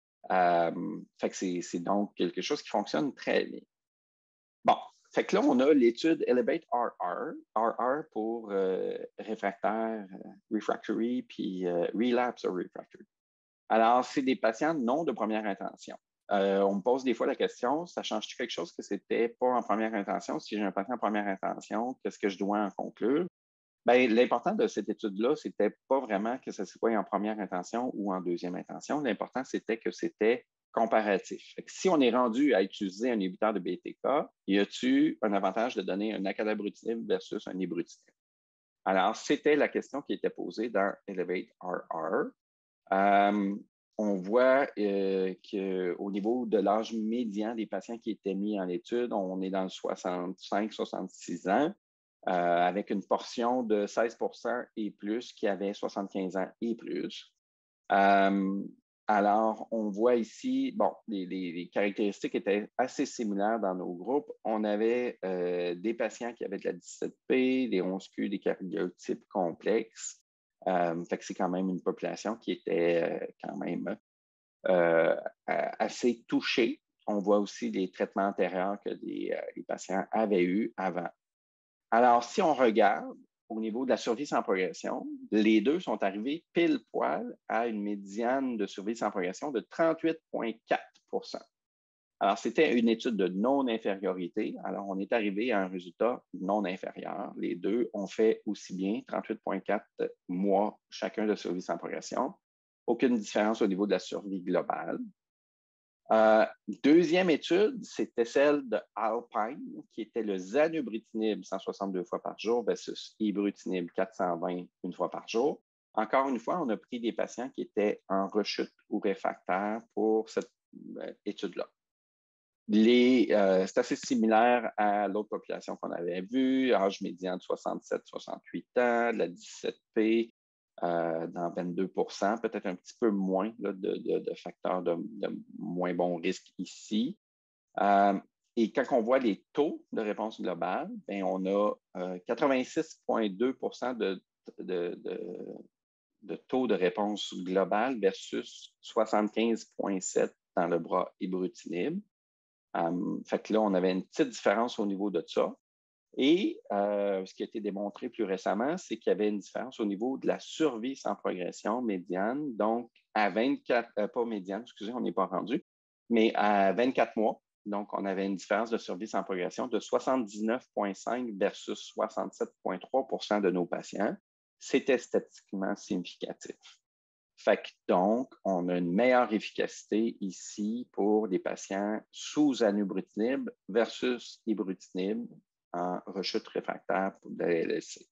Euh, fait que c'est, c'est donc quelque chose qui fonctionne très bien. Bon, fait que là, on a l'étude Elevate R R, R R pour euh, réfractaire, euh, refractory, puis euh, relapse or refractory. Alors, c'est des patients non de première intention. Euh, on me pose des fois la question, ça change-tu quelque chose que c'était pas en première intention? Si j'ai un patient en première intention, qu'est-ce que je dois en conclure? Bien, l'important de cette étude-là, c'était pas vraiment que ça soit en première intention ou en deuxième intention. L'important, c'était que c'était comparatif. Fait que si on est rendu à utiliser un inhibiteur de B T K, y a-t-il un avantage de donner un acalabrutinib versus un ibrutinib? Alors, c'était la question qui était posée dans Elevate R R. Euh, on voit euh, qu'au niveau de l'âge médian des patients qui étaient mis en étude, on est dans le soixante-cinq à soixante-six ans, euh, avec une portion de seize pour cent et plus qui avait soixante-quinze ans et plus. Euh, alors, on voit ici, bon, les, les, les, caractéristiques étaient assez similaires dans nos groupes. On avait euh, des patients qui avaient de la dix-sept P, des onze Q, des cariotypes complexes. Euh, fait que c'est quand même une population qui était euh, quand même euh, assez touchée. On voit aussi les traitements antérieurs que les, euh, les patients avaient eus avant. Alors, si on regarde au niveau de la survie sans progression, les deux sont arrivés pile poil à une médiane de survie sans progression de trente-huit virgule quatre pour cent. Alors, c'était une étude de non-infériorité. Alors, on est arrivé à un résultat non inférieur. Les deux ont fait aussi bien, trente-huit virgule quatre mois chacun de survie sans progression. Aucune différence au niveau de la survie globale. Euh, deuxième étude, c'était celle de Alpine, qui était le zanubrutinib cent soixante-deux fois par jour versus ibrutinib quatre cent vingt une fois par jour. Encore une fois, on a pris des patients qui étaient en rechute ou réfractaires pour cette euh, étude-là. Euh, c'est assez similaire à l'autre population qu'on avait vue, âge médian de soixante-sept à soixante-huit ans, de la dix-sept P, euh, dans vingt-deux pour cent, peut-être un petit peu moins là, de, de, de, facteurs de, de, moins bon risque ici. Euh, et quand on voit les taux de réponse globale, bien, on a euh, quatre-vingt-six virgule deux pour cent de, de, de, de taux de réponse globale versus soixante-quinze virgule sept dans le bras ibrutinib. Um, fait que là, on avait une petite différence au niveau de ça. Et euh, ce qui a été démontré plus récemment, c'est qu'il y avait une différence au niveau de la survie sans progression médiane. Donc, à vingt-quatre, euh, pas médiane, excusez, on n'est pas rendu, mais à vingt-quatre mois. Donc, on avait une différence de survie sans progression de soixante-dix-neuf virgule cinq versus soixante-sept virgule trois pour cent de nos patients. C'était statistiquement significatif. Fait que donc, on a une meilleure efficacité ici pour les patients sous anubrutinib versus ibrutinib en rechute réfractaire pour de la L L C.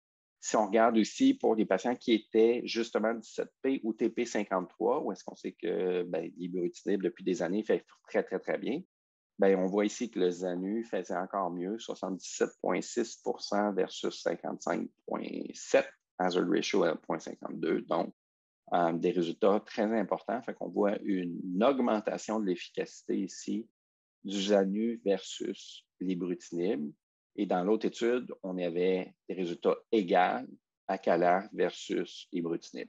Si on regarde aussi pour les patients qui étaient justement dix-sept P ou T P cinquante-trois, où est-ce qu'on sait que ben, l'ibrutinib depuis des années fait très, très, très bien, ben, on voit ici que le Zanu faisait encore mieux, soixante-dix-sept virgule six pour cent versus cinquante-cinq virgule sept, hazard ratio à zéro virgule cinquante-deux. Donc, Euh, des résultats très importants. Fait qu'on voit une augmentation de l'efficacité ici du Zanu versus l'ibrutinib. Et dans l'autre étude, on avait des résultats égaux à Acala versus ibrutinib.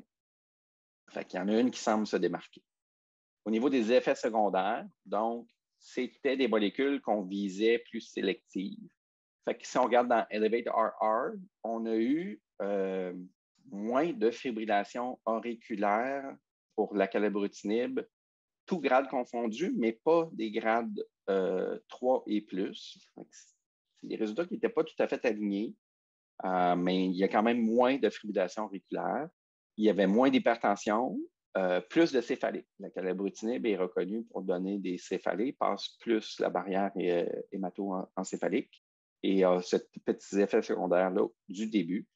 Fait qu'il y en a une qui semble se démarquer. Au niveau des effets secondaires, donc, c'était des molécules qu'on visait plus sélectives. Fait que si on regarde dans Elevate R R, on a eu euh, moins de fibrillation auriculaire pour l'acalabrutinib, tout grade confondu, mais pas des grades euh, trois et plus. C'est des résultats qui n'étaient pas tout à fait alignés, euh, mais il y a quand même moins de fibrillation auriculaire. Il y avait moins d'hypertension, euh, plus de céphalée. L'acalabrutinib est reconnu pour donner des céphalées, passe plus la barrière euh, hémato-encéphalique. Et euh, ce petit effet secondaire-là du début.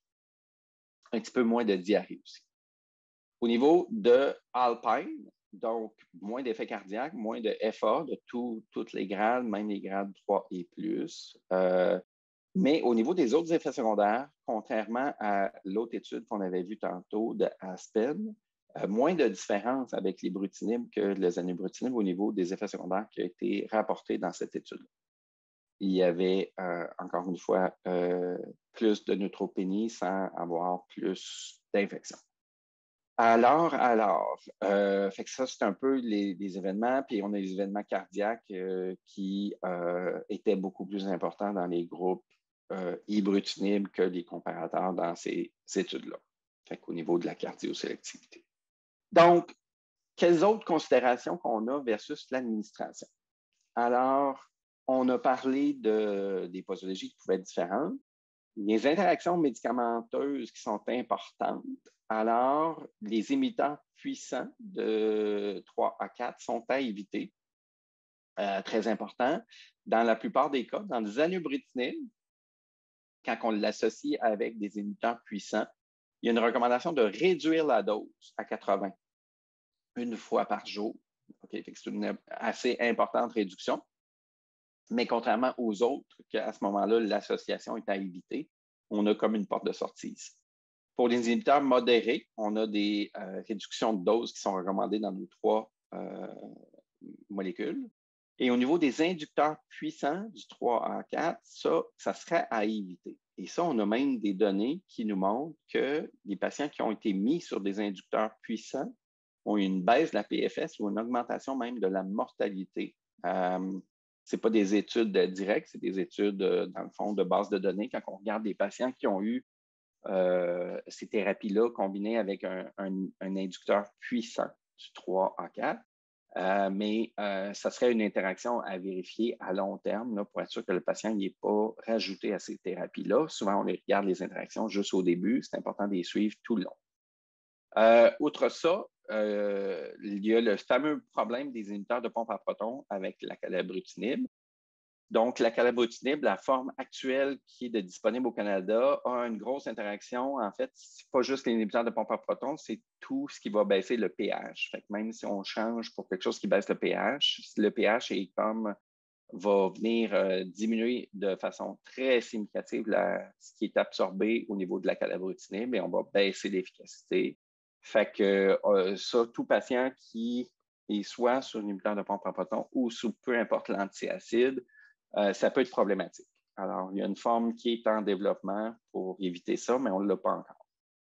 Un petit peu moins de diarrhée aussi. Au niveau de Alpine, donc moins d'effets cardiaques, moins de F A de tous les grades, même les grades trois et plus. Euh, Mais au niveau des autres effets secondaires, contrairement à l'autre étude qu'on avait vue tantôt de Aspen, euh, moins de différence avec les brutinib que les anibrutinib au niveau des effets secondaires qui ont été rapportés dans cette étude. Il y avait, euh, encore une fois, euh, plus de neutropénie sans avoir plus d'infection. Alors, alors, euh, fait que ça, c'est un peu les, les événements, puis on a les événements cardiaques euh, qui euh, étaient beaucoup plus importants dans les groupes euh, ibrutinib que les comparateurs dans ces, ces études-là, fait qu'au niveau de la cardiosélectivité. Donc, quelles autres considérations qu'on a versus l'administration? Alors, on a parlé de, des posologies qui pouvaient être différentes. Les interactions médicamenteuses qui sont importantes, alors les imitants puissants de trois à quatre sont à éviter. Euh, très important. Dans la plupart des cas, dans le zanubrutinib, quand on l'associe avec des imitants puissants, il y a une recommandation de réduire la dose à quatre-vingts une fois par jour. Okay? C'est une assez importante réduction. Mais contrairement aux autres, qu'à ce moment-là, l'association est à éviter, on a comme une porte de sortie ici. Pour les inhibiteurs modérés, on a des euh, réductions de doses qui sont recommandées dans nos trois euh, molécules. Et au niveau des inducteurs puissants du trois à quatre, ça, ça serait à éviter. Et ça, on a même des données qui nous montrent que les patients qui ont été mis sur des inducteurs puissants ont eu une baisse de la P F S ou une augmentation même de la mortalité. Euh, ce n'est pas des études directes, c'est des études, dans le fond, de base de données. Quand on regarde des patients qui ont eu euh, ces thérapies-là combinées avec un, un, un inducteur puissant du trois à quatre, euh, mais euh, ça serait une interaction à vérifier à long terme là, pour être sûr que le patient n'est pas rajouté à ces thérapies-là. Souvent, on les regarde les interactions juste au début. C'est important de les suivre tout le long. Euh, outre ça, euh, il y a le fameux problème des inhibiteurs de pompe à protons avec la calabrutinib. Donc, la calabrutinib, la forme actuelle qui est disponible au Canada, a une grosse interaction. En fait, ce n'est pas juste les inhibiteurs de pompe à protons, c'est tout ce qui va baisser le pH. Fait que même si on change pour quelque chose qui baisse le pH, le pH est comme va venir euh, diminuer de façon très significative la, ce qui est absorbé au niveau de la calabrutinib et on va baisser l'efficacité. Fait que euh, ça, tout patient qui est soit sur un inhibiteur de pompe à protons ou sous peu importe l'antiacide, euh, ça peut être problématique. Alors, il y a une forme qui est en développement pour éviter ça, mais on ne l'a pas encore.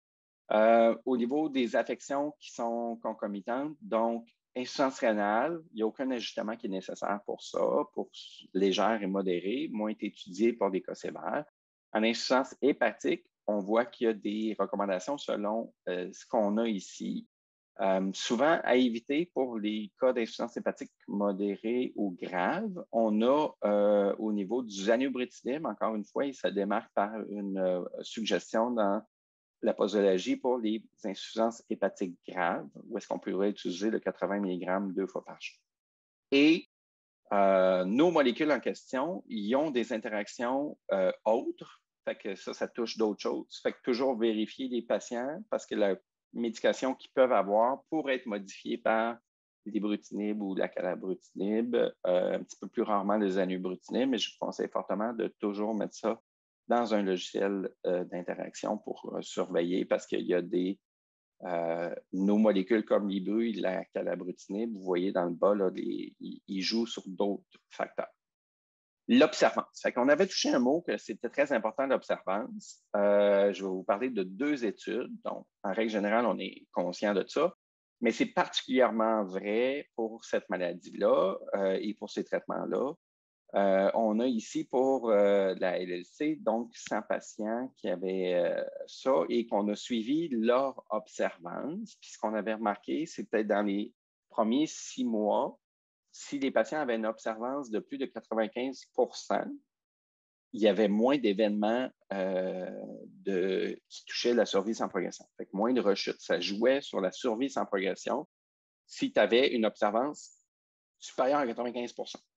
Euh, au niveau des affections qui sont concomitantes, donc insuffisance rénale, il n'y a aucun ajustement qui est nécessaire pour ça, pour légère et modérée, moins étudié pour des cas sévères. En insuffisance hépatique, on voit qu'il y a des recommandations selon euh, ce qu'on a ici. Euh, souvent, à éviter pour les cas d'insuffisance hépatique modérée ou grave, on a euh, au niveau du zanubrutinib, encore une fois, il se démarque par une euh, suggestion dans la posologie pour les insuffisances hépatiques graves, où est-ce qu'on pourrait utiliser le quatre-vingts milligrammes deux fois par jour. Et euh, nos molécules en question, ils ont des interactions euh, autres, fait que ça, ça touche d'autres choses. Fait que toujours vérifier les patients parce que la médication qu'ils peuvent avoir pourrait être modifiée par l'ibrutinib ou la calabrutinib, euh, un petit peu plus rarement le zanubrutinib, mais je vous conseille fortement de toujours mettre ça dans un logiciel euh, d'interaction pour euh, surveiller parce qu'il y a des euh, nos molécules comme l'ibru, la calabrutinib, vous voyez dans le bas, là, les, ils, ils jouent sur d'autres facteurs. L'observance. Fait qu'on avait touché un mot que c'était très important, l'observance. Euh, je vais vous parler de deux études. Donc, en règle générale, on est conscient de ça, mais c'est particulièrement vrai pour cette maladie-là euh, et pour ces traitements-là. Euh, on a ici pour euh, la L L C, donc cent patients qui avaient euh, ça et qu'on a suivi leur observance. Puis ce qu'on avait remarqué, c'était dans les premiers six mois, si les patients avaient une observance de plus de quatre-vingt-quinze pour cent, il y avait moins d'événements euh, de, qui touchaient la survie sans progression. Fait que moins de rechutes. Ça jouait sur la survie sans progression si tu avais une observance supérieure à quatre-vingt-quinze pour cent.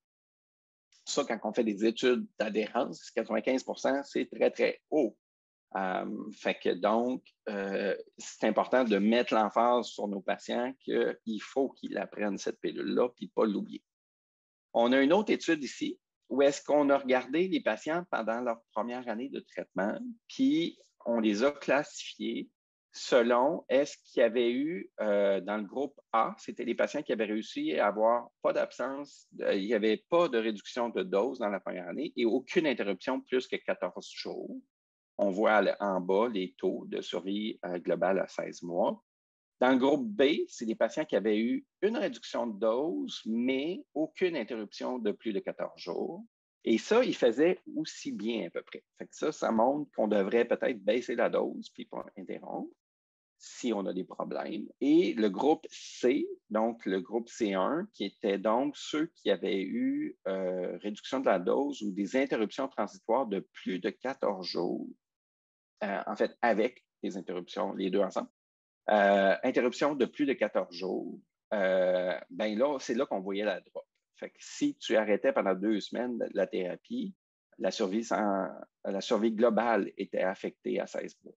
Ça, quand on fait des études d'adhérence, quatre-vingt-quinze pour cent, c'est très, très haut. Euh, fait que donc, euh, c'est important de mettre l'emphase sur nos patients qu'il faut qu'ils apprennent cette pilule-là puis pas l'oublier. On a une autre étude ici où est-ce qu'on a regardé les patients pendant leur première année de traitement, puis on les a classifiés selon est-ce qu'il y avait eu euh, dans le groupe A, c'était les patients qui avaient réussi à avoir pas d'absence, de, il n'y avait pas de réduction de dose dans la première année et aucune interruption plus que quatorze jours. On voit en bas les taux de survie euh, globale à seize mois. Dans le groupe B, c'est des patients qui avaient eu une réduction de dose, mais aucune interruption de plus de quatorze jours. Et ça, ils faisaient aussi bien à peu près. Fait que ça, ça montre qu'on devrait peut-être baisser la dose puis pas interrompre si on a des problèmes. Et le groupe C, donc le groupe C un, qui était donc ceux qui avaient eu euh, réduction de la dose ou des interruptions transitoires de plus de quatorze jours, euh, en fait, avec les interruptions, les deux ensemble, euh, interruption de plus de quatorze jours, euh, ben là, c'est là qu'on voyait la drop. Fait que si tu arrêtais pendant deux semaines la thérapie, la survie, sans, la survie globale était affectée à seize mois.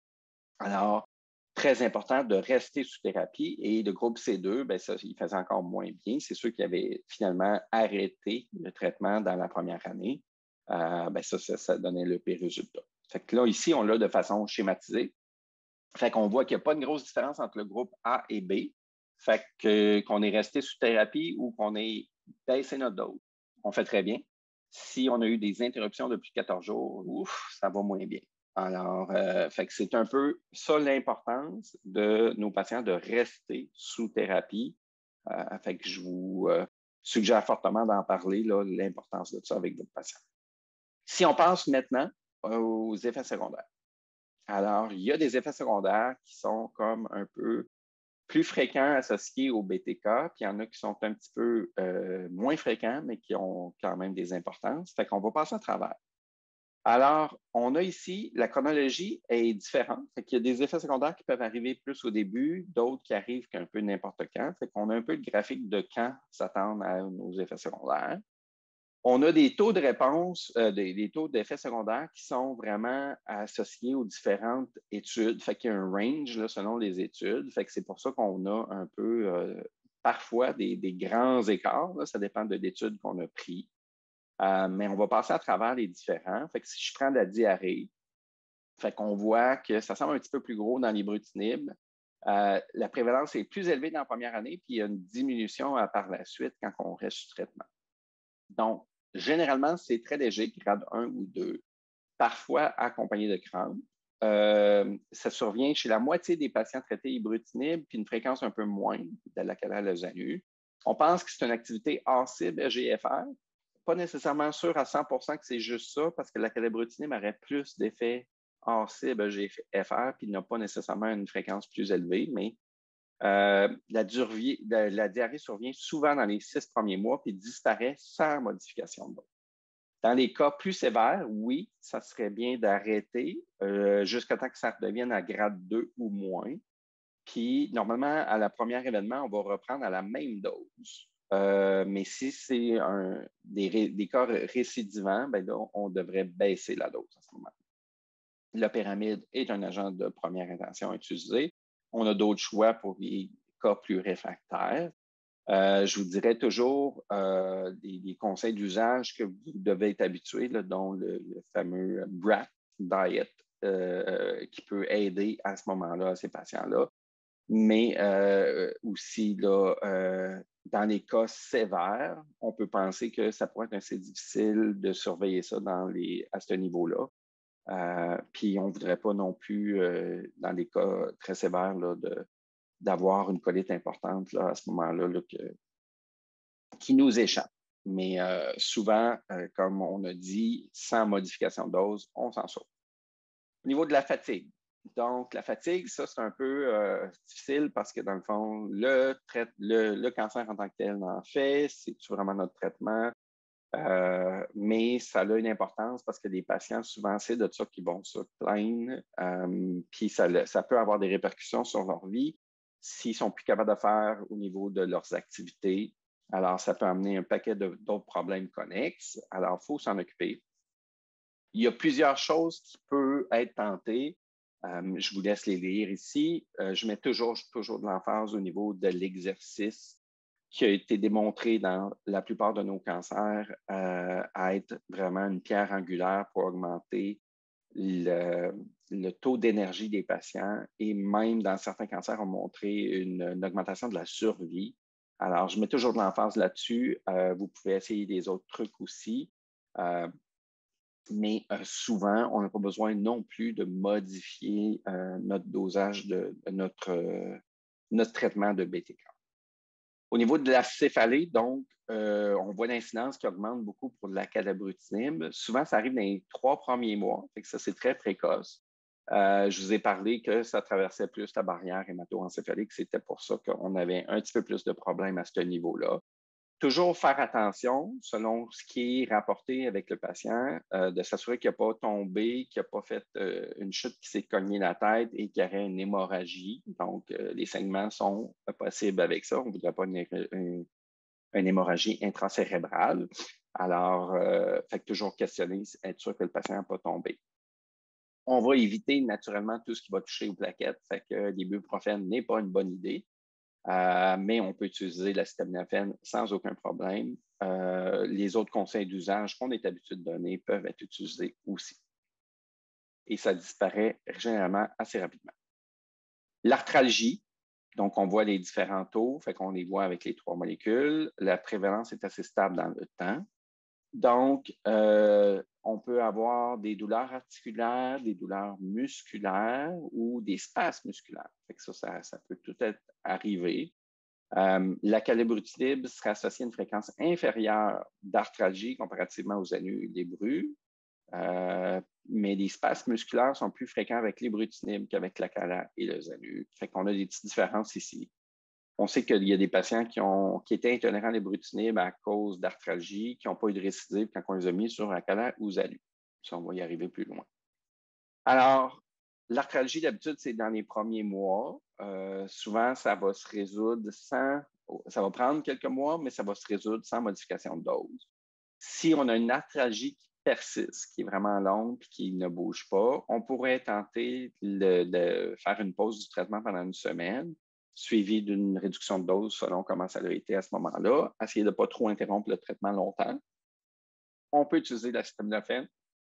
Alors, très important de rester sous thérapie. Et le groupe C deux, ben ça, il faisait encore moins bien. C'est ceux qui avaient finalement arrêté le traitement dans la première année. Euh, ben ça, ça, ça donnait le pire résultat. Fait que là, ici, on l'a de façon schématisée. Fait qu'on voit qu'il n'y a pas de grosse différence entre le groupe A et B. Fait que, qu'on est resté sous thérapie ou qu'on ait baissé notre dose, on fait très bien. Si on a eu des interruptions depuis quatorze jours, ouf, ça va moins bien. Alors, euh, fait que c'est un peu ça l'importance de nos patients de rester sous thérapie. Euh, fait que je vous euh, suggère fortement d'en parler, là, l'importance de ça avec votre patient. Si on passe maintenant aux effets secondaires. Alors, il y a des effets secondaires qui sont comme un peu plus fréquents associés au B T K, puis il y en a qui sont un petit peu euh, moins fréquents, mais qui ont quand même des importances. Fait qu'on va passer à travers. Alors, on a ici, la chronologie est différente. Fait qu'il y a des effets secondaires qui peuvent arriver plus au début, d'autres qui arrivent qu'un peu n'importe quand. Fait qu'on a un peu le graphique de quand s'attendre à nos effets secondaires. On a des taux de réponse, euh, des, des taux d'effets secondaires qui sont vraiment associés aux différentes études. Fait qu'il y a un range là, selon les études. Fait que c'est pour ça qu'on a un peu euh, parfois des, des grands écarts. Là. Ça dépend de l'étude qu'on a pris. Euh, mais on va passer à travers les différents. Fait que si je prends la diarrhée, fait qu'on voit que ça semble un petit peu plus gros dans l'ibrutinib. Euh, la prévalence est plus élevée dans la première année, puis il y a une diminution euh, par la suite quand on reste sous traitement. Donc, généralement, c'est très léger, grade un ou deux, parfois accompagné de crampes. Euh, ça survient chez la moitié des patients traités ibrutinib, puis une fréquence un peu moindre de la calal-lozanu. On pense que c'est une activité hors cible E G F R. Pas nécessairement sûr à cent pour cent que c'est juste ça, parce que la calabrutinib aurait plus d'effets hors cible E G F R, puis n'a pas nécessairement une fréquence plus élevée, mais euh, la, durvie, la, la diarrhée survient souvent dans les six premiers mois, puis disparaît sans modification de dose. Dans les cas plus sévères, oui, ça serait bien d'arrêter euh, jusqu'à temps que ça redevienne à grade deux ou moins. Puis, normalement, à la première événement, on va reprendre à la même dose. Euh, mais si c'est un, des, des cas récidivants, ben là, on devrait baisser la dose à ce moment-là. La pyramide est un agent de première intention utilisé. On a d'autres choix pour les cas plus réfractaires. Euh, je vous dirais toujours euh, des, des conseils d'usage que vous devez être habitués, là, dont le, le fameux B R A T diet euh, qui peut aider à ce moment-là à ces patients-là. Mais euh, aussi, là, euh, dans les cas sévères, on peut penser que ça pourrait être assez difficile de surveiller ça dans les, à ce niveau-là. Euh, puis on ne voudrait pas non plus, euh, dans les cas très sévères, là, de, d'avoir une colite importante là, à ce moment-là là, que, qui nous échappe. Mais euh, souvent, euh, comme on a dit, sans modification de dose, on s'en sort. Au niveau de la fatigue, donc, la fatigue, ça, c'est un peu euh, difficile parce que, dans le fond, le, trai- le, le cancer en tant que tel en fait, c'est vraiment notre traitement, euh, mais ça a une importance parce que les patients, souvent, c'est de ça qu'ils vont se plaindre, euh, puis ça, ça peut avoir des répercussions sur leur vie s'ils sont plus capables de faire au niveau de leurs activités. Alors, ça peut amener un paquet de- d'autres problèmes connexes. Alors, il faut s'en occuper. Il y a plusieurs choses qui peuvent être tentées. Euh, je vous laisse les lire ici. Euh, je mets toujours, toujours de l'emphase au niveau de l'exercice. qui a été démontré dans la plupart de nos cancers euh, à être vraiment une pierre angulaire pour augmenter le, le taux d'énergie des patients et même dans certains cancers ont montré une, une augmentation de la survie. Alors, je mets toujours de l'emphase là-dessus. Euh, vous pouvez essayer des autres trucs aussi. Euh, mais euh, souvent, on n'a pas besoin non plus de modifier euh, notre dosage de, de notre, euh, notre traitement de B T K. Au niveau de la céphalée, donc, euh, on voit l'incidence qui augmente beaucoup pour de la calabrutinib. Souvent, ça arrive dans les trois premiers mois, fait que ça, c'est très précoce. Euh, je vous ai parlé que ça traversait plus la barrière hémato-encéphalique. C'était pour ça qu'on avait un petit peu plus de problèmes à ce niveau-là. Toujours faire attention, selon ce qui est rapporté avec le patient, euh, de s'assurer qu'il n'a pas tombé, qu'il n'a pas fait euh, une chute qui s'est cogné la tête et qu'il y aurait une hémorragie. Donc, euh, les saignements sont possibles avec ça. On ne voudrait pas une, une, une hémorragie intracérébrale. Alors, euh, fait que toujours questionner, être sûr que le patient n'a pas tombé. On va éviter naturellement tout ce qui va toucher aux plaquettes. Fait que l'ibuprofène n'est pas une bonne idée. Euh, mais on peut utiliser l'acétaminophène sans aucun problème. Euh, les autres conseils d'usage qu'on est habitué de donner peuvent être utilisés aussi. Et ça disparaît généralement assez rapidement. L'arthralgie, donc on voit les différents taux, fait qu'on les voit avec les trois molécules. La prévalence est assez stable dans le temps. Donc, euh, on peut avoir des douleurs articulaires, des douleurs musculaires ou des spasmes musculaires. Fait que ça, ça, ça peut tout être arrivé. Euh, la calabrutinib serait associée à une fréquence inférieure d'arthralgie comparativement aux anus-lébrus, euh, mais les spasmes musculaires sont plus fréquents avec l'ibrutinib qu'avec la cala et le zanus. Fait qu'on a des petites différences ici. On sait qu'il y a des patients qui, ont, qui étaient intolérants à l'ibrutinib à cause d'arthralgie, qui n'ont pas eu de récidive quand on les a mis sur acala ou zanus. Ça, on va y arriver plus loin. Alors, l'arthralgie, d'habitude, c'est dans les premiers mois. Euh, souvent, ça va se résoudre sans... Ça va prendre quelques mois, mais ça va se résoudre sans modification de dose. Si on a une arthralgie qui persiste, qui est vraiment longue et qui ne bouge pas, on pourrait tenter de, de faire une pause du traitement pendant une semaine, suivie d'une réduction de dose selon comment ça a été à ce moment-là. Essayer de ne pas trop interrompre le traitement longtemps. On peut utiliser l'acétaminophène.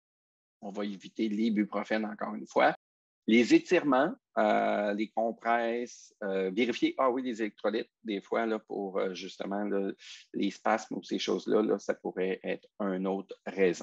On va éviter l'ibuprofène encore une fois. Les étirements, euh, les compresses, euh, vérifier, ah oui, les électrolytes, des fois, là, pour euh, justement là, les spasmes ou ces choses-là, là, ça pourrait être une autre raison.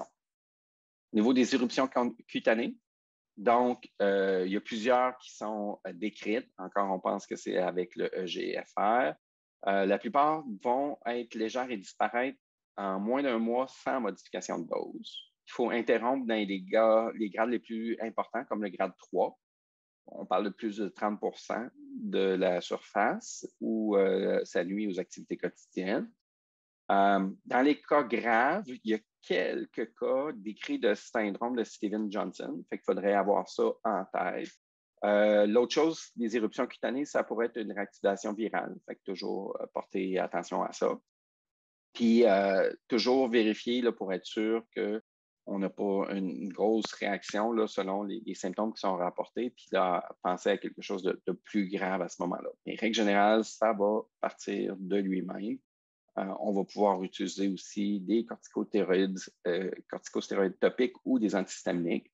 Au niveau des éruptions cutanées, donc, euh, il y a plusieurs qui sont euh, décrites. Encore, on pense que c'est avec le E G F R. Euh, la plupart vont être légères et disparaître en moins d'un mois sans modification de dose. Il faut interrompre dans les, gars, les grades les plus importants, comme le grade trois. On parle de plus de trente pour cent de la surface où euh, ça nuit aux activités quotidiennes. Euh, dans les cas graves, il y a quelques cas décrits de syndrome de Stevens-Johnson. Fait qu'il faudrait avoir ça en tête. Euh, l'autre chose, les éruptions cutanées, ça pourrait être une réactivation virale. Fait que toujours euh, porter attention à ça. Puis, euh, toujours vérifier là, pour être sûr qu'on n'a pas une grosse réaction là, selon les, les symptômes qui sont rapportés, puis là, penser à quelque chose de, de plus grave à ce moment-là. Mais règle générale, ça va partir de lui-même. Euh, on va pouvoir utiliser aussi des corticostéroïdes, euh, corticostéroïdes topiques ou des antihistaminiques.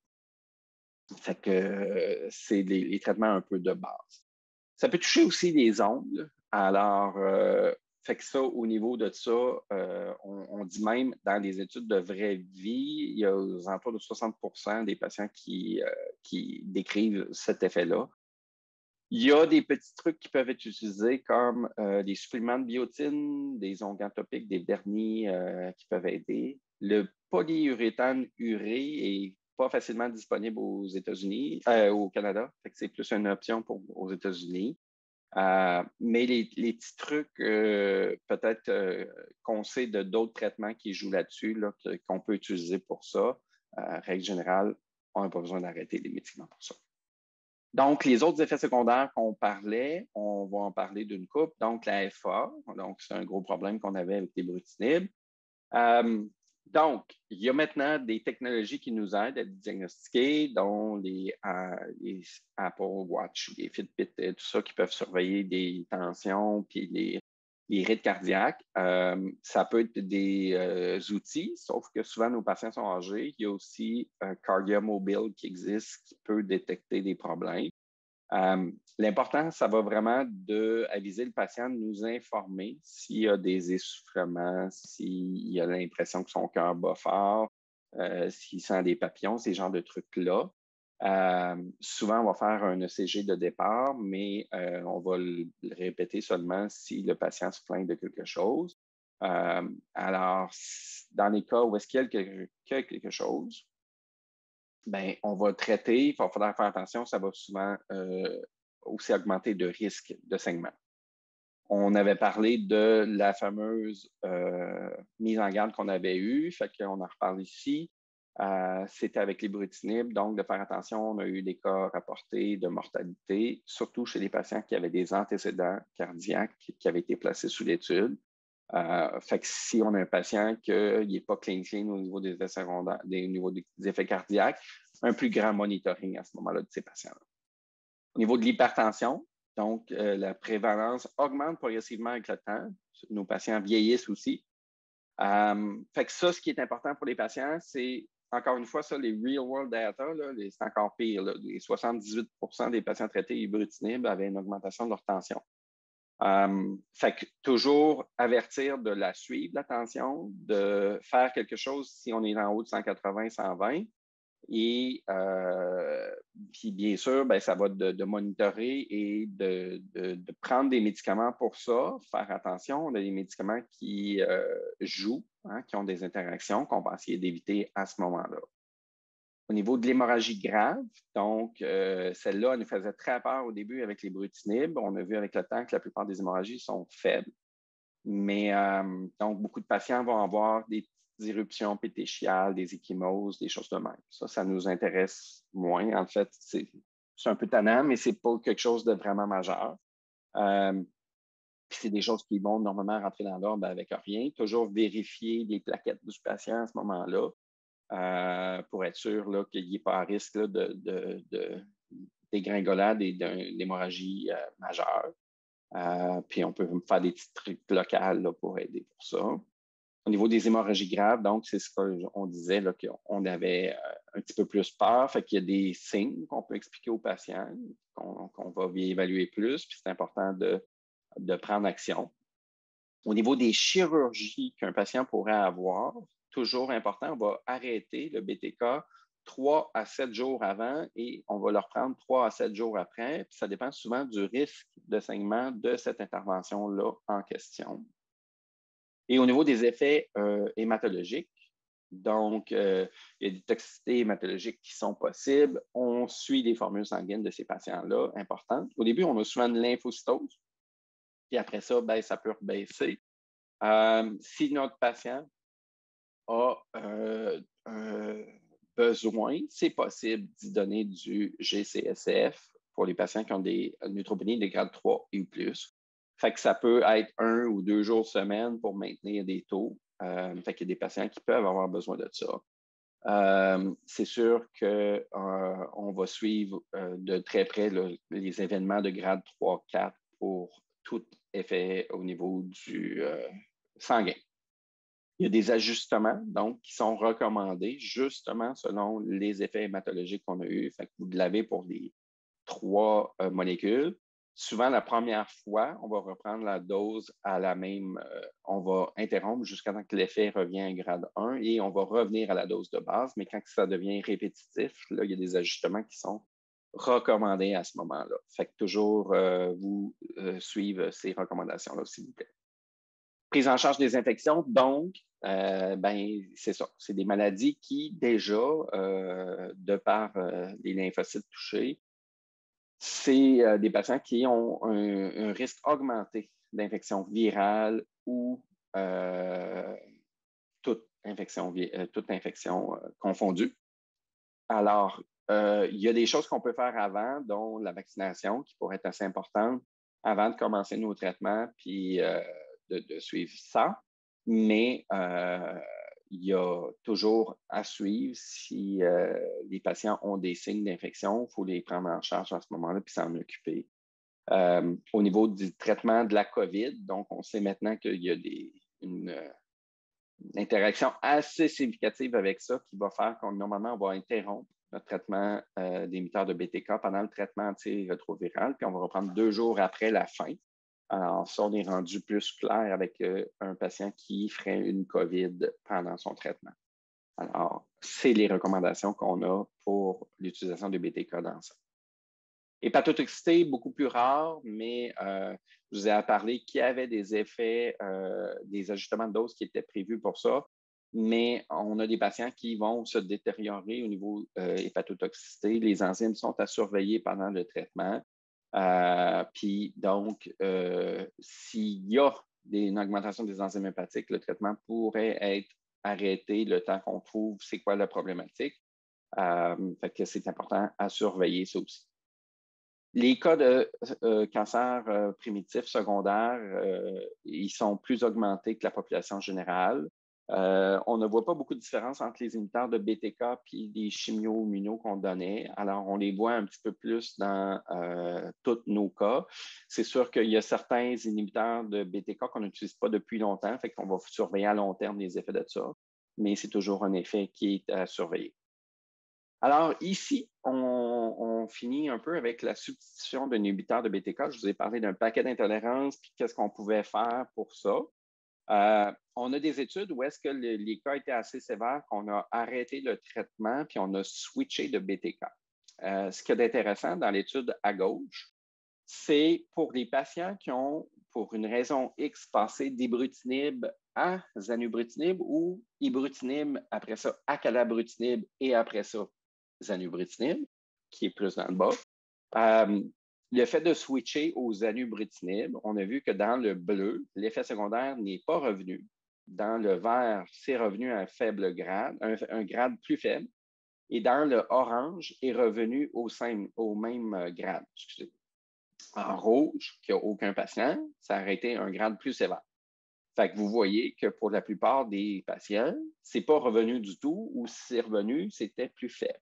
Fait que euh, c'est les, les traitements un peu de base. Ça peut toucher aussi les ongles. Alors, euh, fait que ça, au niveau de ça, euh, on, on dit même dans les études de vraie vie, il y a aux alentours de soixante pour cent des patients qui, euh, qui décrivent cet effet-là. Il y a des petits trucs qui peuvent être utilisés comme euh, des suppléments de biotine, des onguents topiques, des vernis euh, qui peuvent aider. Le polyuréthane urée est pas facilement disponible aux États-Unis, euh, au Canada. Fait que c'est plus une option pour, aux États-Unis. Euh, mais les, les petits trucs, euh, peut-être euh, qu'on sait de d'autres traitements qui jouent là-dessus, là, qu'on peut utiliser pour ça, euh, règle générale, on n'a pas besoin d'arrêter les médicaments pour ça. Donc, les autres effets secondaires qu'on parlait, on va en parler d'une coupe. Donc, la F A, donc c'est un gros problème qu'on avait avec les brutinib. Euh, donc, il y a maintenant des technologies qui nous aident à diagnostiquer, dont les, euh, les Apple Watch, les Fitbit, et tout ça, qui peuvent surveiller des tensions, puis les, les rythmes cardiaques, euh, ça peut être des euh, outils, sauf que souvent nos patients sont âgés. Il y a aussi un cardiomobile qui existe qui peut détecter des problèmes. Euh, L'important, ça va vraiment d'aviser le patient de nous informer s'il y a des essoufflements, s'il a l'impression que son cœur bat fort, euh, s'il sent des papillons, ces genres de trucs-là. Euh, souvent, on va faire un E C G de départ, mais euh, on va le répéter seulement si le patient se plaint de quelque chose. Euh, alors, dans les cas où est-ce qu'il y a quelque, quelque chose, ben, on va traiter, il va falloir faire attention, ça va souvent euh, aussi augmenter de risque de saignement. On avait parlé de la fameuse euh, mise en garde qu'on avait eue, fait qu'on en reparle ici. Euh, C'était avec les l'ibrutinib, donc de faire attention, on a eu des cas rapportés de mortalité, surtout chez les patients qui avaient des antécédents cardiaques qui avaient été placés sous l'étude. Euh, fait que si on a un patient qui n'est pas clean clean au niveau des effets secondaires, des, au niveau des effets cardiaques, un plus grand monitoring à ce moment-là de ces patients-là. Au niveau de l'hypertension, donc euh, la prévalence augmente progressivement avec le temps. Nos patients vieillissent aussi. Euh, fait que ça, ce qui est important pour les patients, c'est encore une fois, ça, les real-world data, c'est encore pire. Là, les soixante-dix-huit pour cent des patients traités ibrutinib avaient une augmentation de leur tension. Um, fait que toujours avertir de la suivre, la tension, de faire quelque chose si on est en haut de cent quatre-vingts, cent vingt. Et euh, puis bien sûr, ben, ça va de, de monitorer et de, de, de prendre des médicaments pour ça, faire attention. On a des médicaments qui euh, jouent, hein, qui ont des interactions qu'on va essayer d'éviter à ce moment-là. Au niveau de l'hémorragie grave, donc euh, celle-là nous faisait très peur au début avec les l'ibrutinib. On a vu avec le temps que la plupart des hémorragies sont faibles. Mais euh, donc, beaucoup de patients vont avoir des petites éruptions pétéchiales, des ecchymoses, des choses de même. Ça, ça nous intéresse moins. En fait, c'est un peu tannant, mais ce n'est pas quelque chose de vraiment majeur. Euh, c'est des choses qui vont normalement rentrer dans l'ordre avec rien. Toujours vérifier les plaquettes du patient à ce moment-là. Euh, pour être sûr qu'il n'y ait pas à risque là, de, de, de dégringolade et d'hémorragie euh, majeure. Euh, puis on peut faire des petits trucs locaux là, pour aider pour ça. Au niveau des hémorragies graves, donc c'est ce qu'on disait, là, qu'on avait euh, un petit peu plus peur. Fait qu'il y a des signes qu'on peut expliquer aux patients, qu'on qu'on va évaluer plus, puis c'est important de, de prendre action. Au niveau des chirurgies qu'un patient pourrait avoir, toujours important, on va arrêter le B T K trois à sept jours avant et on va le reprendre trois à sept jours après. Puis ça dépend souvent du risque de saignement de cette intervention-là en question. Et au niveau des effets euh, hématologiques, donc euh, il y a des toxicités hématologiques qui sont possibles. On suit les formules sanguines de ces patients-là, importantes. Au début, on a souvent une lymphocytose. Puis après ça, ben, ça peut rebaisser. Euh, si notre patient a euh, un besoin, c'est possible d'y donner du G C S F pour les patients qui ont des neutropénies de grade trois et plus. Fait que ça peut être un ou deux jours semaine pour maintenir des taux. Euh, fait qu'il y a des patients qui peuvent avoir besoin de ça. Euh, c'est sûr qu'on euh, va suivre euh, de très près là, les événements de grade trois quatre pour tout effet au niveau du euh, sanguin. Il y a des ajustements, donc, qui sont recommandés justement selon les effets hématologiques qu'on a eus. Fait que vous l'avez pour les trois euh, molécules. Souvent, la première fois, on va reprendre la dose à la même, euh, on va interrompre jusqu'à temps que l'effet revient à grade un et on va revenir à la dose de base. Mais quand ça devient répétitif, là, il y a des ajustements qui sont recommandés à ce moment-là. Fait que toujours euh, vous euh, suivre ces recommandations-là, s'il vous plaît. Prise en charge des infections, donc, euh, ben, c'est ça. C'est des maladies qui, déjà, euh, de par euh, les lymphocytes touchés, c'est euh, des patients qui ont un, un risque augmenté d'infection virale ou euh, toute infection, euh, toute infection euh, confondue. Alors, euh, il y a des choses qu'on peut faire avant, dont la vaccination, qui pourrait être assez importante avant de commencer nos traitements, puis euh, de, de suivre ça. Mais euh, il y a toujours à suivre si euh, les patients ont des signes d'infection, il faut les prendre en charge à ce moment-là puis s'en occuper. Euh, au niveau du traitement de la COVID, donc on sait maintenant qu'il y a des, une, une interaction assez significative avec ça qui va faire qu'on normalement on va interrompre notre traitement euh, d'émetteurs de B T K pendant le traitement antirétroviral, puis on va reprendre deux jours après la fin. Alors, ça, on est rendu plus clair avec euh, un patient qui ferait une COVID pendant son traitement. Alors, c'est les recommandations qu'on a pour l'utilisation de B T K dans ça. Hépatotoxicité, beaucoup plus rare, mais euh, je vous ai parlé qu'il y avait des effets, euh, des ajustements de dose qui étaient prévus pour ça, mais on a des patients qui vont se détériorer au niveau euh, hépatotoxicité. Les enzymes sont à surveiller pendant le traitement. Euh, puis donc, euh, s'il y a des, une augmentation des enzymes hépatiques, le traitement pourrait être arrêté le temps qu'on trouve c'est quoi la problématique. Euh, fait que c'est important à surveiller ça aussi. Les cas de euh, cancer euh, primitif secondaire, euh, ils sont plus augmentés que la population générale. Euh, on ne voit pas beaucoup de différence entre les inhibiteurs de B T K et les chimio-immunos qu'on donnait. Alors, on les voit un petit peu plus dans euh, tous nos cas. C'est sûr qu'il y a certains inhibiteurs de B T K qu'on n'utilise pas depuis longtemps, fait qu'on va surveiller à long terme les effets de ça, mais c'est toujours un effet qui est à surveiller. Alors, ici, on, on finit un peu avec la substitution d'un inhibiteur de B T K. Je vous ai parlé d'un paquet d'intolérances, puis qu'est-ce qu'on pouvait faire pour ça. Euh, on a des études où est-ce que le, les cas étaient assez sévères qu'on a arrêté le traitement, puis on a switché de B T K. Euh, ce qui est intéressant dans l'étude à gauche, c'est pour les patients qui ont, pour une raison X, passé d'ibrutinib à zanubrutinib ou ibrutinib, après ça, acalabrutinib et après ça, zanubrutinib, qui est plus dans le bas. Euh, le fait de switcher au zanubrutinib, on a vu que dans le bleu, l'effet secondaire n'est pas revenu. Dans le vert, c'est revenu à un faible grade, un, un grade plus faible. Et dans le orange, est revenu au, au même grade. Excusez. En rouge, qui n'a aucun patient, ça a été un grade plus sévère. Fait que vous voyez que pour la plupart des patients, ce n'est pas revenu du tout, ou si c'est revenu, c'était plus faible.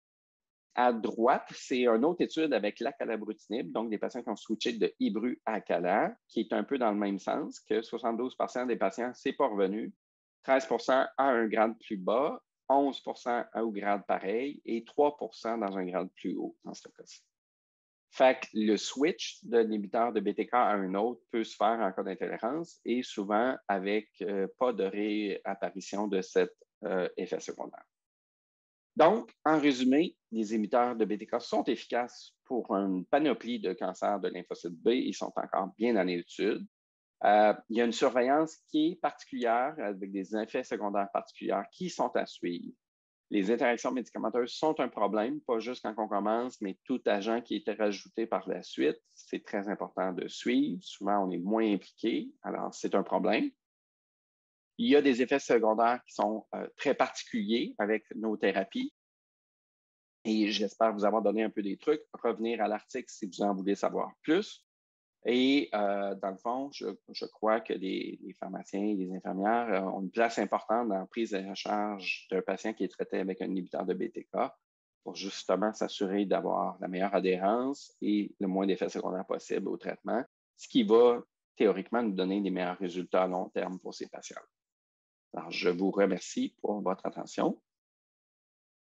À droite, c'est une autre étude avec l'acalabrutinib, donc des patients qui ont switché de ibru à acala, qui est un peu dans le même sens, que soixante-douze pour cent des patients, ce n'est pas revenu, treize pour cent à un grade plus bas, onze pour cent au grade pareil et trois pour cent dans un grade plus haut dans ce cas-ci. Fait que le switch de l'inhibiteur de B T K à un autre peut se faire en cas d'intolérance et souvent avec euh, pas de réapparition de cet euh, effet secondaire. Donc, en résumé, les inhibiteurs de B T K sont efficaces pour une panoplie de cancers de lymphocyte B. Ils sont encore bien dans l'étude. Euh, il y a une surveillance qui est particulière avec des effets secondaires particuliers qui sont à suivre. Les interactions médicamenteuses sont un problème, pas juste quand on commence, mais tout agent qui était rajouté par la suite. C'est très important de suivre. Souvent, on est moins impliqué, alors c'est un problème. Il y a des effets secondaires qui sont euh, très particuliers avec nos thérapies. Et j'espère vous avoir donné un peu des trucs. Revenir à l'article si vous en voulez savoir plus. Et euh, dans le fond, je, je crois que les, les pharmaciens et les infirmières euh, ont une place importante dans la prise en charge d'un patient qui est traité avec un inhibiteur de B T K pour justement s'assurer d'avoir la meilleure adhérence et le moins d'effets secondaires possible au traitement, ce qui va théoriquement nous donner des meilleurs résultats à long terme pour ces patients. Alors, je vous remercie pour votre attention.